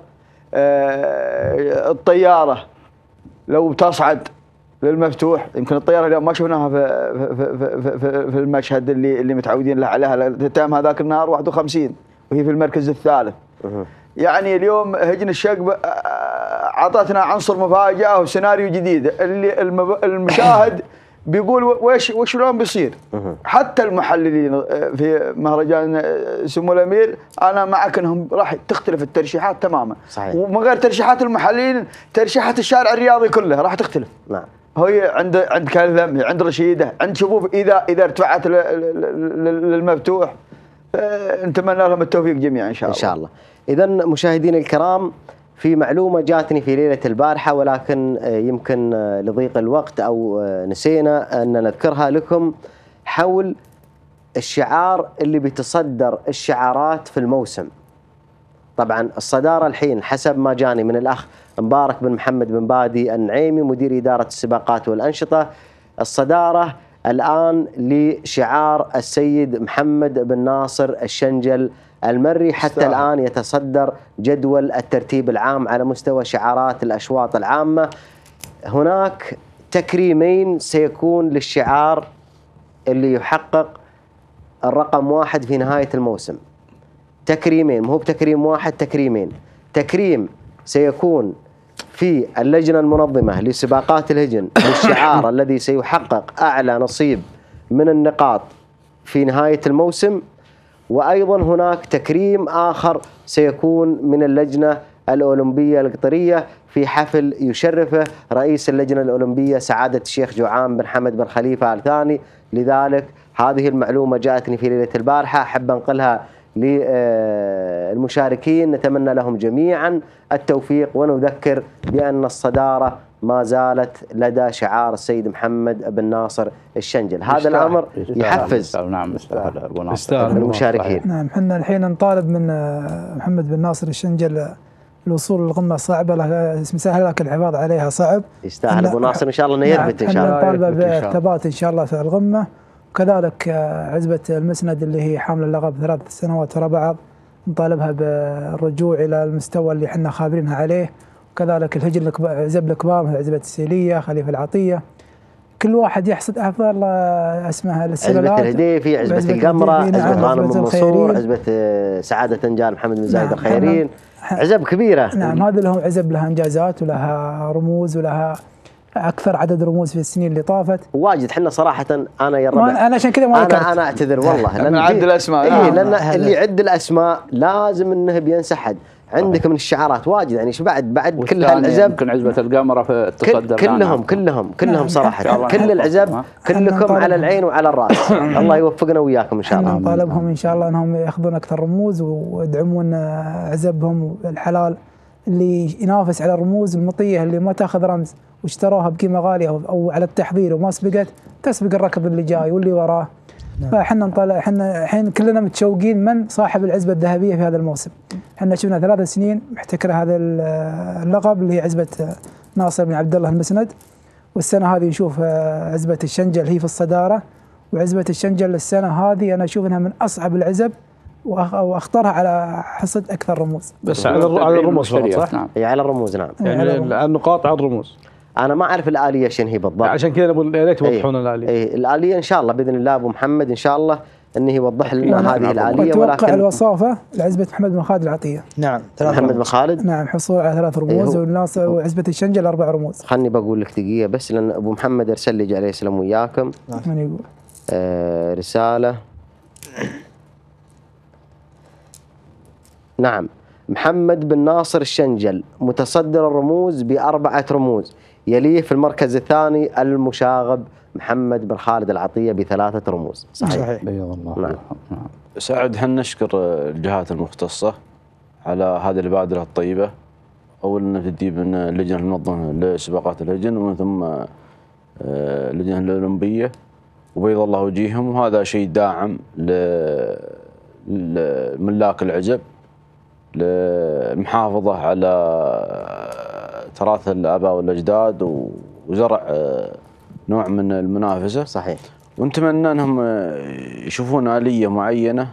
الطياره لو تصعد للمفتوح يمكن الطياره اليوم ما شفناها في المشهد اللي متعودين له عليها. تتم هذاك النهار 51 وهي في المركز الثالث. يعني اليوم هجن الشقب اعطتنا عنصر مفاجاه وسيناريو جديد اللي المشاهد بيقول وشلون بيصير. حتى المحللين في مهرجان سمو الامير انا معك انهم راح تختلف الترشيحات تماما. صحيح. ومن غير ترشيحات المحللين ترشيحات الشارع الرياضي كلها راح تختلف. نعم. هي عند كلثم، عند رشيده، عند شبوب اذا ارتفعت للمفتوح. نتمنى لهم التوفيق جميعا ان شاء الله. ان شاء الله. اذا مشاهدينا الكرام، في معلومه جاتني في ليله البارحه ولكن يمكن لضيق الوقت او نسينا ان نذكرها لكم، حول الشعار اللي بيتصدر الشعارات في الموسم. طبعا الصداره الحين حسب ما جاني من الاخ مبارك بن محمد بن بادي النعيمي مدير اداره السباقات والانشطه، الصداره الان لشعار السيد محمد بن ناصر الشنجل المري، حتى الآن يتصدر جدول الترتيب العام على مستوى شعارات الأشواط العامة. هناك تكريمين سيكون للشعار اللي يحقق الرقم 1 في نهاية الموسم. تكريمين، مو بتكريم واحد، تكريمين. تكريم سيكون في اللجنة المنظمة لسباقات الهجن للشعار الذي سيحقق أعلى نصيب من النقاط في نهاية الموسم، وأيضا هناك تكريم آخر سيكون من اللجنة الأولمبية القطرية في حفل يشرفه رئيس اللجنة الأولمبية سعادة الشيخ جوعان بن حمد بن خليفة آل ثاني. لذلك هذه المعلومة جاءتني في ليلة البارحة، أحب أنقلها للمشاركين، نتمنى لهم جميعا التوفيق، ونذكر بأن الصدارة ما زالت لدى شعار السيد محمد بن ناصر الشنجل. هذا الأمر يحفز المشاركين. نعم، احنا الحين نطالب من محمد بن ناصر الشنجل الوصول للقمة صعبة، مسهل لك الحفاظ عليها صعب. يستاهل أبو ناصر إن شاء الله أنه يثبت إن شاء الله. نطالبه بالثبات إن شاء الله في القمة، وكذلك عزبة المسند اللي هي حامل اللقب 3 سنوات ورا بعض نطالبها بالرجوع إلى المستوى اللي احنا خابرينها عليه، وكذلك الهجن عزب الكبار مثل عزبة السيلية، خليفة العطية، كل واحد يحصد أفضل اسمها السلالات. عزبة الهديفي، عزبة القمرة، عزبة غانم بن منصور، عزبة سعادة نجار محمد بن زايد الخيرين، عزب كبيرة. نعم، هذه لهم عزب لها إنجازات ولها رموز ولها أكثر عدد رموز في السنين اللي طافت. واجد. حنا صراحة أنا يا ربع أنا عشان كذا ما ذكرت. أنا أعتذر والله لأن عد الأسماء. إيه، لأن اللي يعد الأسماء لازم إنه بينسحب. عندك من الشعارات واجد يعني، شو بعد كل هالعزب يمكن عزبة القمرة في التصدر كلهم صراحة كل العزب كلكم على العين وعلى الراس. الله يوفقنا وياكم إن شاء الله. نطالبهم إن شاء الله أنهم يأخذون أكثر رموز ويدعمون عزبهم الحلال اللي ينافس على الرموز المطية اللي ما تاخذ رمز واشتروها بقيمة غالية أو على التحضير وما سبقت، تسبق الركض اللي جاي واللي وراه. فاحنا نطالع، احنا الحين كلنا متشوقين من صاحب العزبة الذهبية في هذا الموسم. احنا شفنا 3 سنين محتكرة هذا اللقب اللي هي عزبة ناصر بن عبد الله المسند، والسنة هذه نشوف عزبة الشنجل هي في الصدارة، وعزبة الشنجل السنة هذه أنا أشوف أنها من أصعب العزب واختارها على حصد أكثر رموز. بس على الرموز فقط صح؟ نعم. على الرموز نعم. يعني على النقاط على الرموز. أنا ما أعرف الآلية شنو هي بالضبط. عشان كذا يا ريت توضحون الآلية. الآلية إن شاء الله بإذن الله أبو محمد إن شاء الله إنه يوضح لنا هذه الآلية. ولكن الوصافة لعزبة محمد بن خالد العطية. نعم. محمد بن خالد. نعم، حصول على 3 رموز والناس وعزبة الشنجل 4 رموز. خلني بقول لك دقيقة بس، لأن أبو محمد أرسل لي عليه السلام وياكم. من يقول؟ رسالة. نعم، محمد بن ناصر الشنجل متصدر الرموز ب4 رموز، يليه في المركز الثاني المشاغب محمد بن خالد العطية ب3 رموز. صحيح. بيض الله. نعم. سعد، هل نشكر الجهات المختصة على هذه البادرة الطيبة، أولا نبتدي من اللجنة المنظمة لسباقات الهجن ومن ثم اللجنة الأولمبية، وبيض الله وجيههم، وهذا شيء داعم لملاك العزب للمحافظة على تراث الآباء والأجداد وزرع نوع من المنافسة. صحيح. ونتمنى أنهم يشوفون آلية معينة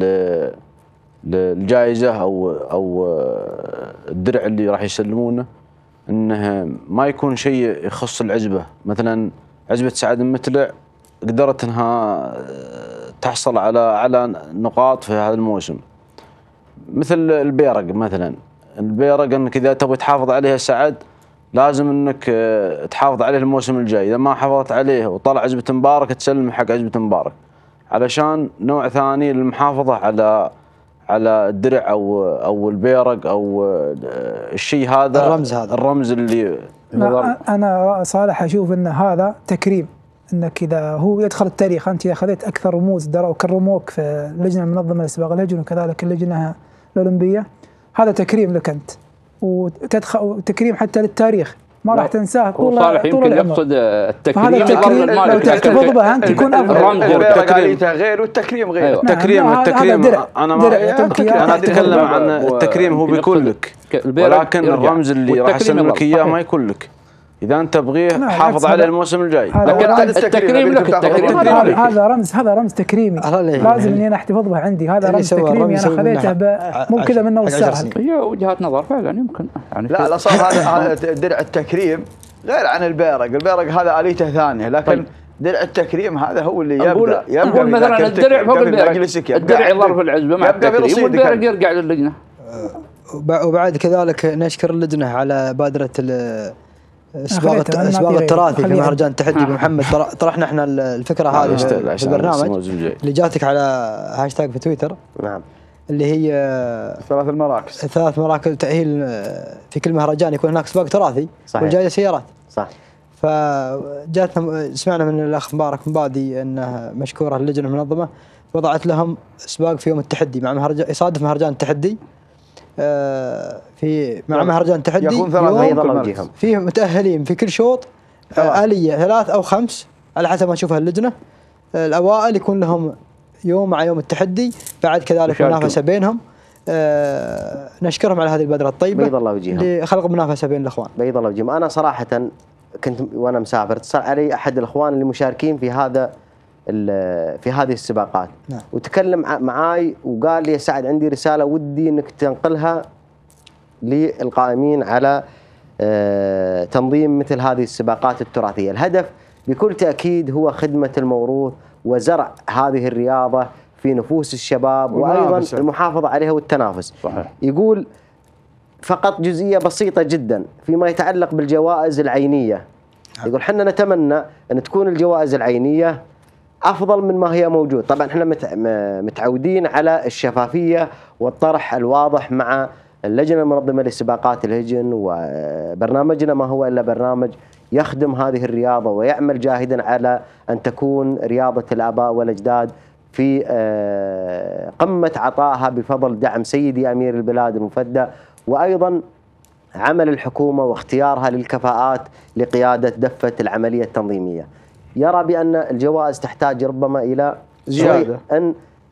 للجائزة أو الدرع اللي راح يسلمونه، أنه ما يكون شيء يخص العزبة. مثلا عزبة سعد المتلع قدرت أنها تحصل على نقاط في هذا الموسم، مثل البيرق مثلا. البيرق انك اذا تبغى تحافظ عليها سعد لازم انك تحافظ عليه الموسم الجاي. اذا ما حافظت عليه وطلع عزبة مبارك تسلم حق عزبة مبارك، علشان نوع ثاني للمحافظة على الدرع او البيرق او الشيء هذا، الرمز اللي انا صالح اشوف ان هذا تكريم، انك اذا هو يدخل التاريخ، انت اذا اخذت اكثر رموز وكرموك في اللجنه المنظمه لاسباق الهجن وكذلك اللجنه الاولمبيه، هذا تكريم لك انت، وتكريم حتى للتاريخ ما راح تنساه طول صالح يمكن يقصد التكريم. هذا التكريم لو تحتفظ به انت يكون افضل. التكريم غير والتكريم غير. التكريم انا اتكلم عن التكريم هو بيكون لك، ولكن الرمز اللي راح اسلم لك اياه ما يكون لك. اذا انت تبغيه حافظ عليه الموسم الجاي. التكريم لك، هذا رمز تكريمي لازم اني انا احتفظ به عندي. هذا رمز تكريمي انا خذيته مو كذا منه والسهل. هي وجهات نظر فعلا يمكن يعني. لا لا صار هذا درع التكريم غير عن البيرق. البيرق هذا آليته ثانيه، لكن درع التكريم هذا هو اللي يبقى مثلا الدرع فوق البيرق، الدرع يظل في العزبه مع التكريم والبيرق يرجع للجنه. وبعد كذلك نشكر اللجنه على بادره اسباغ التراثي في مهرجان التحدي بمحمد. طرحنا احنا الفكره هذه في البرنامج اللي جاتك على هاشتاج في تويتر. نعم. اللي هي 3 مراكز تأهيل في كل مهرجان يكون هناك سباق تراثي والجائزة سيارات. صح. فجاتنا سمعنا من الاخ مبارك مبادي انه مشكوره اللجنه المنظمه وضعت لهم سباق في يوم التحدي مع مهرجان يصادف مهرجان التحدي. مع مهرجان التحدي يكون 3 فيه متأهلين في كل شوط آلية 3 أو 5 على حسب ما نشوفها اللجنة. الأوائل يكون لهم يوم مع يوم التحدي، بعد كذلك منافسة بينهم. نشكرهم على هذه البادرة الطيبة. بيض الله وجيههم. لخلق منافسة بين الأخوان. بيض الله وجيههم. أنا صراحة كنت وأنا مسافر اتصل علي أحد الأخوان اللي مشاركين في هذه السباقات. نعم. وتكلم معاي وقال لي يا سعد عندي رسالة ودي انك تنقلها للقائمين على تنظيم مثل هذه السباقات التراثية. الهدف بكل تأكيد هو خدمة الموروث وزرع هذه الرياضة في نفوس الشباب وأيضا المحافظة عليها والتنافس. صحيح. يقول فقط جزئية بسيطة جدا فيما يتعلق بالجوائز العينية. يقول حنا نتمنى أن تكون الجوائز العينية أفضل من ما هي موجود. طبعا احنا متعودين على الشفافية والطرح الواضح مع اللجنة المنظمة لسباقات الهجن، وبرنامجنا ما هو إلا برنامج يخدم هذه الرياضة ويعمل جاهدا على أن تكون رياضة الآباء والأجداد في قمة عطائها بفضل دعم سيدي أمير البلاد المفدى، وأيضا عمل الحكومة واختيارها للكفاءات لقيادة دفة العملية التنظيمية. يرى بأن الجوائز تحتاج ربما إلى زيادة أن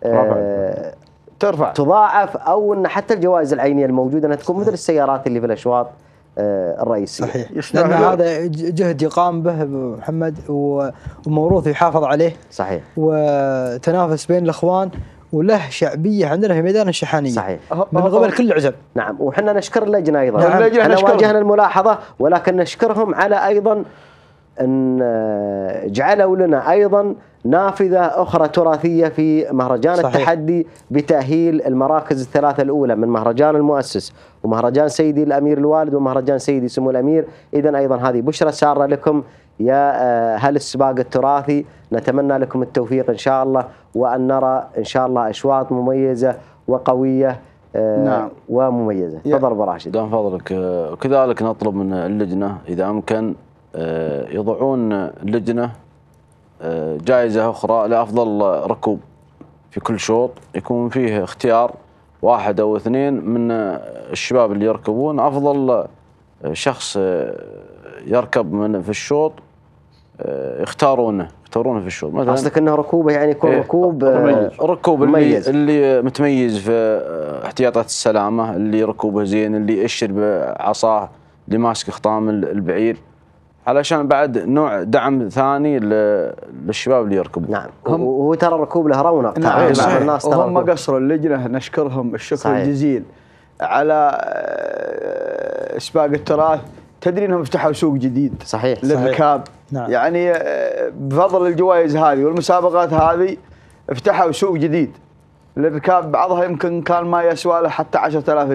ترفع تضاعف، أو أن حتى الجوائز العينية الموجودة أنها تكون مثل السيارات اللي في الأشواط الرئيسية. صحيح. لأن هذا جهد يقام به محمد وموروث يحافظ عليه. صحيح. وتنافس بين الأخوان وله شعبية عندنا في ميدان الشحانية. صحيع. من قبل كل عزب. نعم. وحنا نشكر اللجنة أيضا. نعم. احنا واجهنا الملاحظة ولكن نشكرهم على أيضا أن جعلوا لنا أيضا نافذة أخرى تراثية في مهرجان صحيح. التحدي بتأهيل المراكز ال3 الأولى من مهرجان المؤسس ومهرجان سيدي الأمير الوالد ومهرجان سيدي سمو الأمير. إذن أيضا هذه بشرى سارة لكم يا أهل السباق التراثي. نتمنى لكم التوفيق إن شاء الله، وأن نرى إن شاء الله أشواط مميزة وقوية. نعم. ومميزة. تفضل أبو راشد. دام فضلك. وكذلك نطلب من اللجنة إذا أمكن يضعون لجنة جائزة أخرى لأفضل ركوب في كل شوط، يكون فيه اختيار 1 أو 2 من الشباب اللي يركبون أفضل شخص يركب في الشوط، يختارونه في الشوط. مثلا قصدك انه ركوبه يعني يكون ركوب اللي متميز في احتياطات السلامة، اللي ركوبه زين، اللي يأشر بعصاه، اللي ماسك خطام البعير، علشان بعد نوع دعم ثاني للشباب اللي يركبوا. نعم. هو ترى الركوب له رونق. نعم. الناس هم قصروا اللجنة، نشكرهم الشكر صحيح. الجزيل على سباق التراث. تدري انهم فتحوا سوق جديد صحيح للركاب. نعم. يعني بفضل الجوائز هذه والمسابقات هذه فتحوا سوق جديد للركاب، بعضها يمكن كان ما يسوى له حتى 10,000 ريال.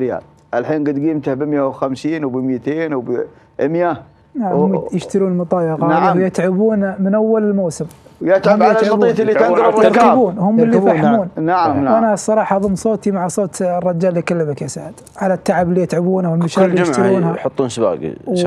الحين قد قيمته ب 150 وب 200 وب 100. نعم هم يشترون مطايا غالية. نعم. ويتعبون من أول الموسم. يتعب على المطية اللي تنقل الركاب. هم اللي يفحمون. نعم. وأنا الصراحة أضم صوتي مع صوت الرجال اللي يكلمك يا سعد على التعب اللي يتعبونه والمشاكل اللي يشترونها. يحطون سباق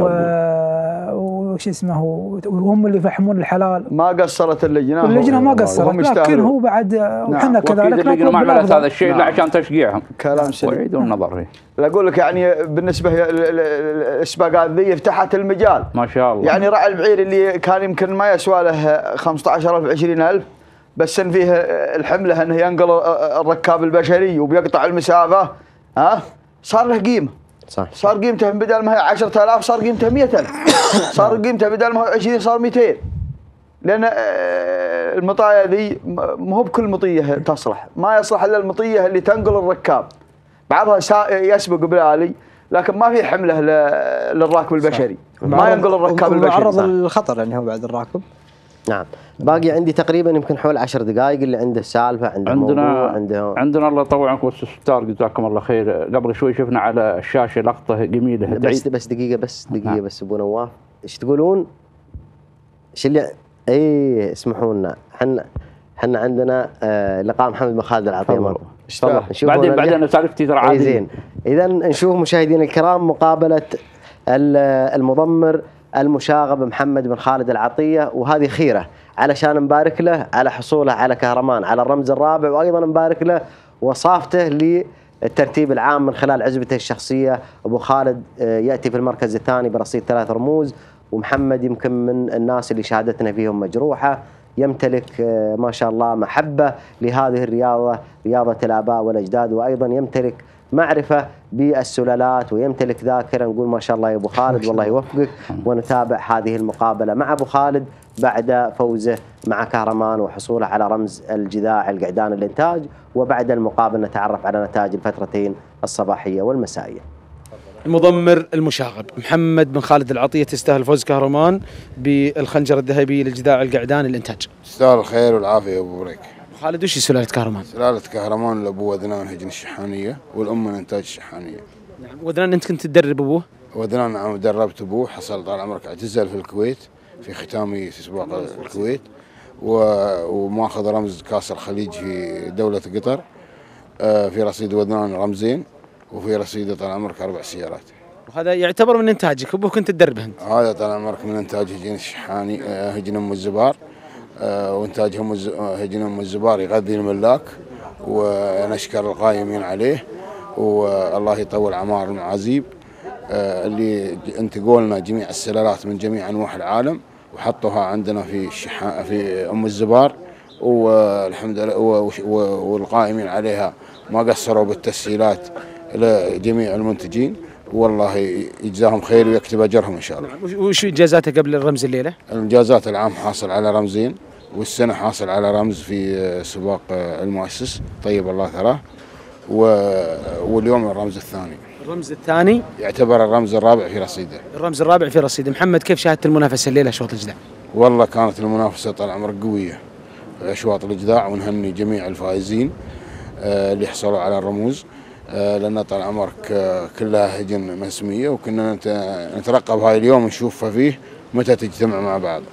وش اسمه وهم اللي يفحمون الحلال. ما قصرت اللجنة. اللجنة ما قصرت لكن هو بعد وحنا كذلك. اللجنة ما عملت هذا الشيء إلا عشان تشجيعهم. كلام سليم. ويعيدون النظر فيه. أقول لك يعني بالنسبة السباقات ذي فتحت المجال. ما شاء الله. يعني راعي البعير اللي كان يمكن ما يسوى له 15,000 20,000 بس إن فيه الحملة انه ينقل الركاب البشري وبيقطع المسافة صار له قيمة. صح. صار قيمته بدل ما هي 10,000 صار قيمته 100,000. صار قيمته بدل ما هو 20 صار 200. لأن المطايا ذي ما هو بكل مطية تصلح، ما يصلح إلا المطية اللي تنقل الركاب. بعضها يسبق بالآلي لكن ما في حمله للراكب البشري. ما ينقل الركاب البشري. معرض للخطر يعني هو بعد الراكب. نعم. باقي عندي تقريبا يمكن حول 10 دقائق اللي عنده سالفه عنده موضوع عندنا الله يطوعكم الستار جزاكم الله خير. قبل شوي شفنا على الشاشه لقطه جميله. بس دقيقه بس ابو نواف ايش تقولون؟ ايش اللي اسمحوا لنا احنا عندنا لقاء محمد بن خالد العطيه. بعدين سالفتي ترى عادي. زين. اذا نشوف مشاهدينا الكرام مقابله المضمر المشاغب محمد بن خالد العطية، وهذه خيرة علشان نبارك له على حصوله على كهرمان على الرمز الرابع، وأيضا نبارك له وصافته للترتيب العام من خلال عزبته الشخصية. أبو خالد يأتي في المركز الثاني برصيد 3 رموز، ومحمد يمكن من الناس اللي شهادتنا فيهم مجروحة، يمتلك ما شاء الله محبة لهذه الرياضة، رياضة الآباء والأجداد، وأيضا يمتلك معرفة بالسلالات ويمتلك ذاكرة. نقول ما شاء الله يا أبو خالد والله يوفقك، ونتابع هذه المقابلة مع أبو خالد بعد فوزه مع كهرمان وحصوله على رمز الجذاع القعدان الإنتاج، وبعد المقابلة نتعرف على نتائج الفترتين الصباحية والمسائية. المضمر المشاغب محمد بن خالد العطية تستاهل فوز كهرمان بالخنجر الذهبي للجذاع القعدان الإنتاج. تستاهل الخير والعافية يا أبو بريك. خالد وش سلالة كهرمان؟ سلالة كهرمان لأبو وذنان هجن الشحانية والأم من إنتاج الشحانية. نعم. وذنان أنت كنت تدرب أبوه؟ وذنان نعم دربت أبوه، حصل طال عمرك اعتزل في الكويت في ختامي في سباق الكويت، وماخذ رمز كاس الخليج في دولة قطر. في رصيد وذنان رمزين، وفي رصيد طال عمرك 4 سيارات. وهذا يعتبر من إنتاجك أبوه كنت تدربه أنت؟ هذا طال عمرك من إنتاج هجن الشحاني هجن أم الزبار، وإنتاج هجن أم الزبار يغذي الملاك، ونشكر القائمين عليه، والله يطول أعمار المعازيب اللي انتقوا لنا جميع السلالات من جميع أنواع العالم وحطوها عندنا في أم الزبار، والحمد لله والقائمين عليها ما قصروا بالتسهيلات لجميع المنتجين، والله يجزاهم خير ويكتب أجرهم إن شاء الله. وش إنجازاته قبل الرمز الليلة؟ الإنجازات العام حاصل على رمزين، والسنة حاصل على رمز في سباق المؤسس طيب الله ثراه، واليوم الرمز الثاني. الرمز الثاني يعتبر الرمز الرابع في رصيده. الرمز الرابع في رصيده. محمد كيف شاهدت المنافسة الليلة شوط الجذاع؟ والله كانت المنافسة طال عمرك قوية في أشواط الجذاع، ونهني جميع الفائزين اللي حصلوا على الرموز، لأن طال عمرك كلها هجن مسمية، وكنا نترقب هاي اليوم نشوفها فيه متى تجتمع مع بعض.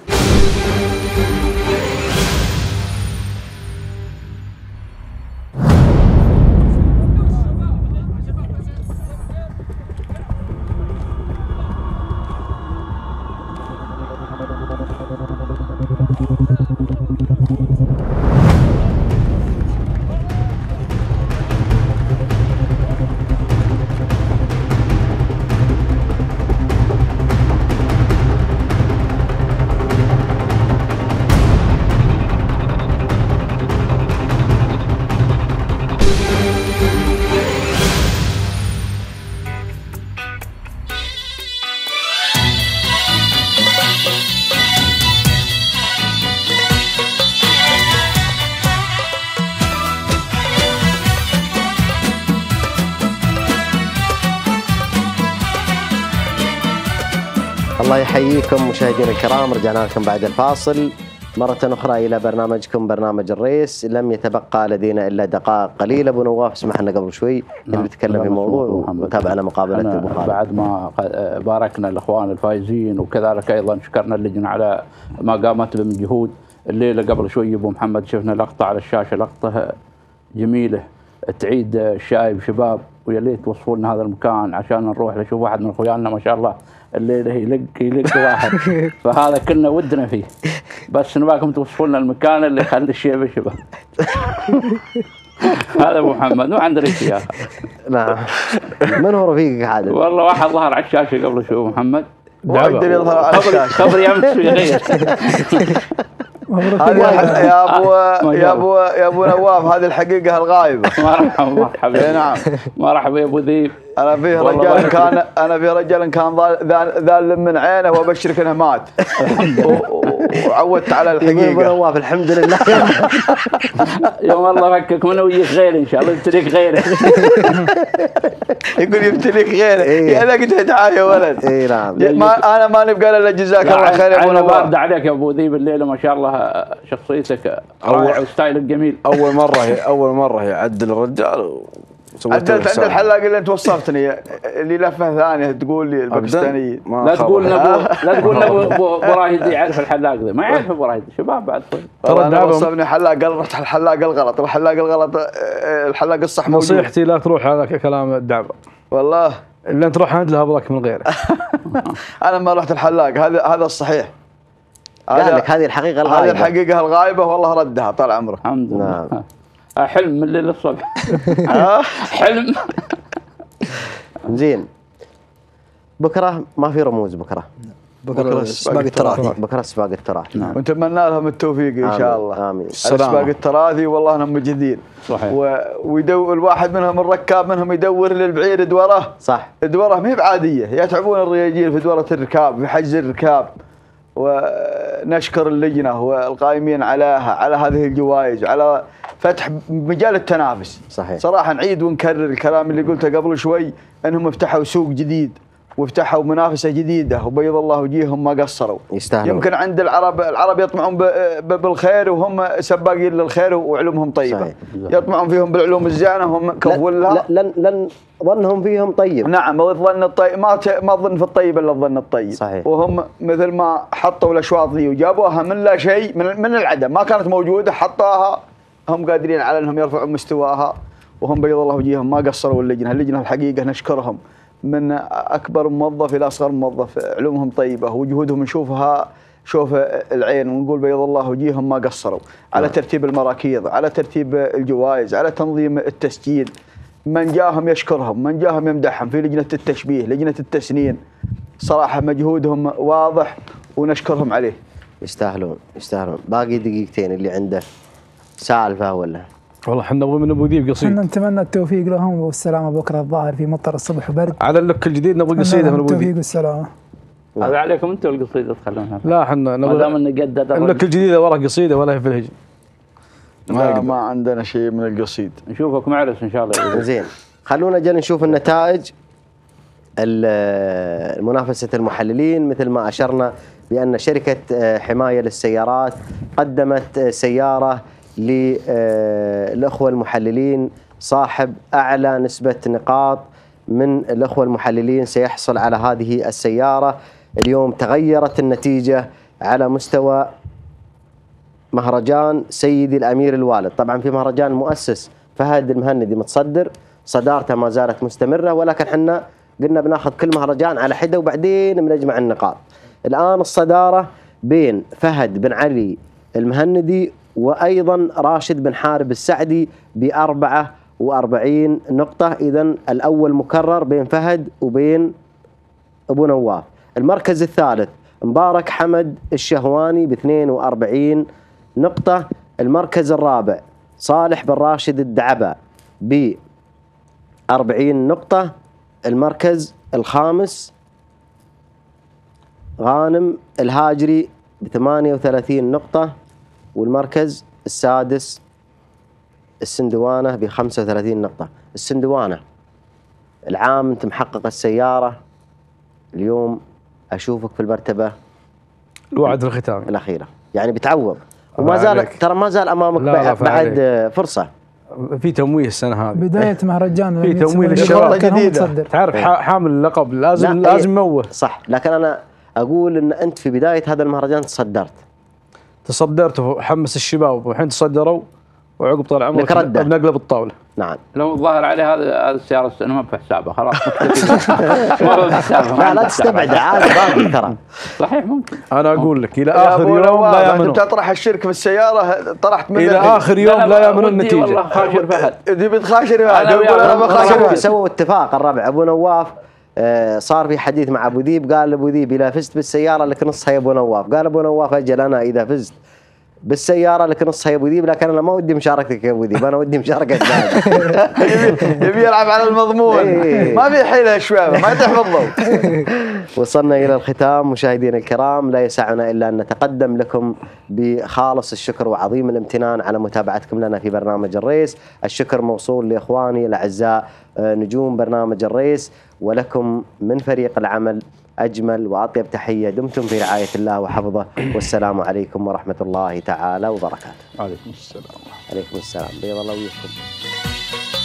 الله يحييكم مشاهدينا الكرام، رجعنا لكم بعد الفاصل مرة أخرى إلى برنامجكم برنامج الريس. لم يتبقى لدينا إلا دقائق قليلة. أبو نواف اسمح لنا قبل شوي اللي بيتكلم في موضوع وتابعنا مقابلة أبو خالد. بعد ما باركنا الإخوان الفائزين وكذلك أيضا شكرنا اللجنة على ما قامت به من جهود. الليلة قبل شوي أبو محمد شفنا لقطة على الشاشة، لقطة جميلة تعيد الشايب شباب، ويا ليت توصفوا لنا هذا المكان عشان نروح نشوف واحد من اخواننا ما شاء الله الليله يلق واحد. فهذا كلنا ودنا فيه، بس نباكم توصفوا لنا المكان اللي يخلي الشيبه شباب. هذا ابو محمد، ما عندنا شيء يا اخي. نعم. من هو رفيقك عادل؟ والله واحد ظهر على الشاشه قبل شوي ابو محمد. واحد يظهر على الشاشه. خبري امس ويغير. يا ابو نواف، هذه الحقيقه الغايبه. مرحبا. نعم. مرحبا يا ابو ذيب. انا في رجال كان ذال من عينه وابشرك انه مات. وعودت على الحقيقه. ابو نواف الحمد لله. يوم الله فكك منه ويجيك غيره ان شاء الله، يبتليك غيره. يقول يبتليك غيره. يا ذاك دعايه يا ولد. اي نعم. انا ما نبقى الا جزاك الله خير يا ابو نواف. بارد عليك يا ابو ذيب الليله ما شاء الله، شخصيتك رائعه وستايلك جميل. اول مره يعدل الرجال. عدلت عند الحلاق اللي انت وصفتني اللي لفه ثانيه تقول لي الباكستانيه. لا تقول ابو راهد يعرف الحلاق ذا، ما يعرف ابو راهد شباب بعد. ترى انا وصفني حلاق، قال رحت الحلاق الغلط، الحلاق الصح موجود. نصيحتي لا تروح على كلام الدعبه والله، الا انت تروح عند الابرك من غيره. انا ما رحت الحلاق، هذا الصحيح. قال لك هذه الحقيقه الغايبه. هذه الحقيقه الغايبه والله ردها طال عمرك. الحمد لله. حلم من الليل للصبح. حلم. زين. بكره ما في رموز. بكره سباق التراثي. بكره سباق التراثي. ونتمنى لهم التوفيق ان شاء الله. امين. السباق التراثي والله انهم مجهدين. صحيح. ويدور الواحد منهم الركاب منهم يدور للبعير دوره. صح. دوره ما هي بعاديه، يتعبون الرياجيل في دوره الركاب، في حجز الركاب. ونشكر اللجنه والقائمين عليها على هذه الجوائز وعلى فتح مجال التنافس. صحيح. صراحه نعيد ونكرر الكلام اللي قلته قبل شوي، انهم افتحوا سوق جديد وافتحوا منافسه جديده، وبيض الله وجيههم ما قصروا. يستاهلون. يمكن عند العرب يطمعون بالخير وهم سباقين للخير وعلومهم طيبه. صحيح. يطمعون فيهم بالعلوم الزينه وهم كفولها. لن ظنهم فيهم طيب. نعم، والظن الطيب ما ظن في الطيب الا الظن الطيب. صحيح. وهم مثل ما حطوا الاشواط ذي وجابوها من لا شيء، من العدم، ما كانت موجوده، حطوها، هم قادرين على انهم يرفعوا مستواها، وهم بيض الله وجيههم ما قصروا. اللجنه الحقيقه نشكرهم، من اكبر موظف الى اصغر موظف، علومهم طيبه وجهودهم نشوفها شوف العين، ونقول بيض الله وجيههم ما قصروا على ترتيب المراكيض، على ترتيب الجوائز، على تنظيم التسجيل. من جاهم يشكرهم، من جاهم يمدحهم. في لجنه التشبيه، لجنه التسنين، صراحه مجهودهم واضح ونشكرهم عليه. يستاهلون. باقي دقيقتين اللي عنده سالفه ولا؟ والله احنا نبغى من ابو ذيب قصيد. احنا نتمنى التوفيق لهم والسلامه بكره الظاهر في مطر الصبح وبرد. على اللك الجديد نبغى قصيده من ابو ذيب. التوفيق والسلامه. هذا عليكم انتم القصيده تخلونها. لا احنا نبغى ما دام نقدر اللك الجديده ورا قصيده ولا هي في الهجن. ما عندنا شيء من القصيد. نشوفك معرس ان شاء الله. زين، خلونا جل نشوف النتائج المنافسة المحللين. مثل ما أشرنا بأن شركة حماية للسيارات قدمت سيارة للأخوة المحللين، صاحب أعلى نسبة نقاط من الأخوة المحللين سيحصل على هذه السيارة. اليوم تغيرت النتيجة على مستوى مهرجان سيدي الأمير الوالد. طبعا في مهرجان مؤسس فهد المهندي متصدر، صدارته ما زالت مستمرة، ولكن حنا قلنا بناخذ كل مهرجان على حدة وبعدين بنجمع النقاط. الآن الصدارة بين فهد بن علي المهندي وأيضا راشد بن حارب السعدي ب44 نقطة. إذن الأول مكرر بين فهد وبين أبو نواف. المركز الثالث مبارك حمد الشهواني ب42 نقطة. المركز الرابع صالح بن راشد الدعبة ب40 نقطة. المركز الخامس غانم الهاجري ب38 نقطة. والمركز السادس السندوانة ب35 نقطة. السندوانة العام انت محقق السيارة، اليوم أشوفك في المرتبة الوعد الختامي الأخيرة. يعني بتعوض وما زال ترى ما زال امامك بعد فرصه. في تمويه السنه هذه بدايه مهرجان في تمويه الشباب جديده. تعرف حامل اللقب لازم يموه. صح، لكن انا اقول ان انت في بدايه هذا المهرجان تصدرت وحمس الشباب والحين تصدروا وعقب طال عمرك بنقلب الطاوله. نعم. لو الظاهر عليه هذا السياره السنه ما في حسابه خلاص. لا تستبعد عاد باقي ترى. صحيح ممكن. انا اقول لك الى اخر يوم لا يامنون. انت تطرح الشرك في السياره طرحت الى اخر يوم لا يامنون النتيجه. والله خاشر فهد. دي بتخاشر فهد. سووا اتفاق الربع ابو نواف. صار في حديث مع ابو ذيب، قال ابو ذيب اذا فزت بالسياره لك نصها يا ابو نواف، قال ابو نواف اجل انا اذا فزت بالسياره لك نصها يا ابو ذيب، لكن انا ما ودي مشاركتك يا ابو ذيب، انا ودي مشاركه يبي يلعب على المضمون. ما في حيله يا شباب، ما تحفظوا. وصلنا الى الختام مشاهدينا الكرام، لا يسعنا الا ان نتقدم لكم بخالص الشكر وعظيم الامتنان على متابعتكم لنا في برنامج الريس. الشكر موصول لاخواني الاعزاء نجوم برنامج الريس، ولكم من فريق العمل أجمل وأطيب تحية. دمتم في رعاية الله وحفظه، والسلام عليكم ورحمة الله تعالى وبركاته. عليكم السلام. عليكم السلام. بيض الله ويحكم.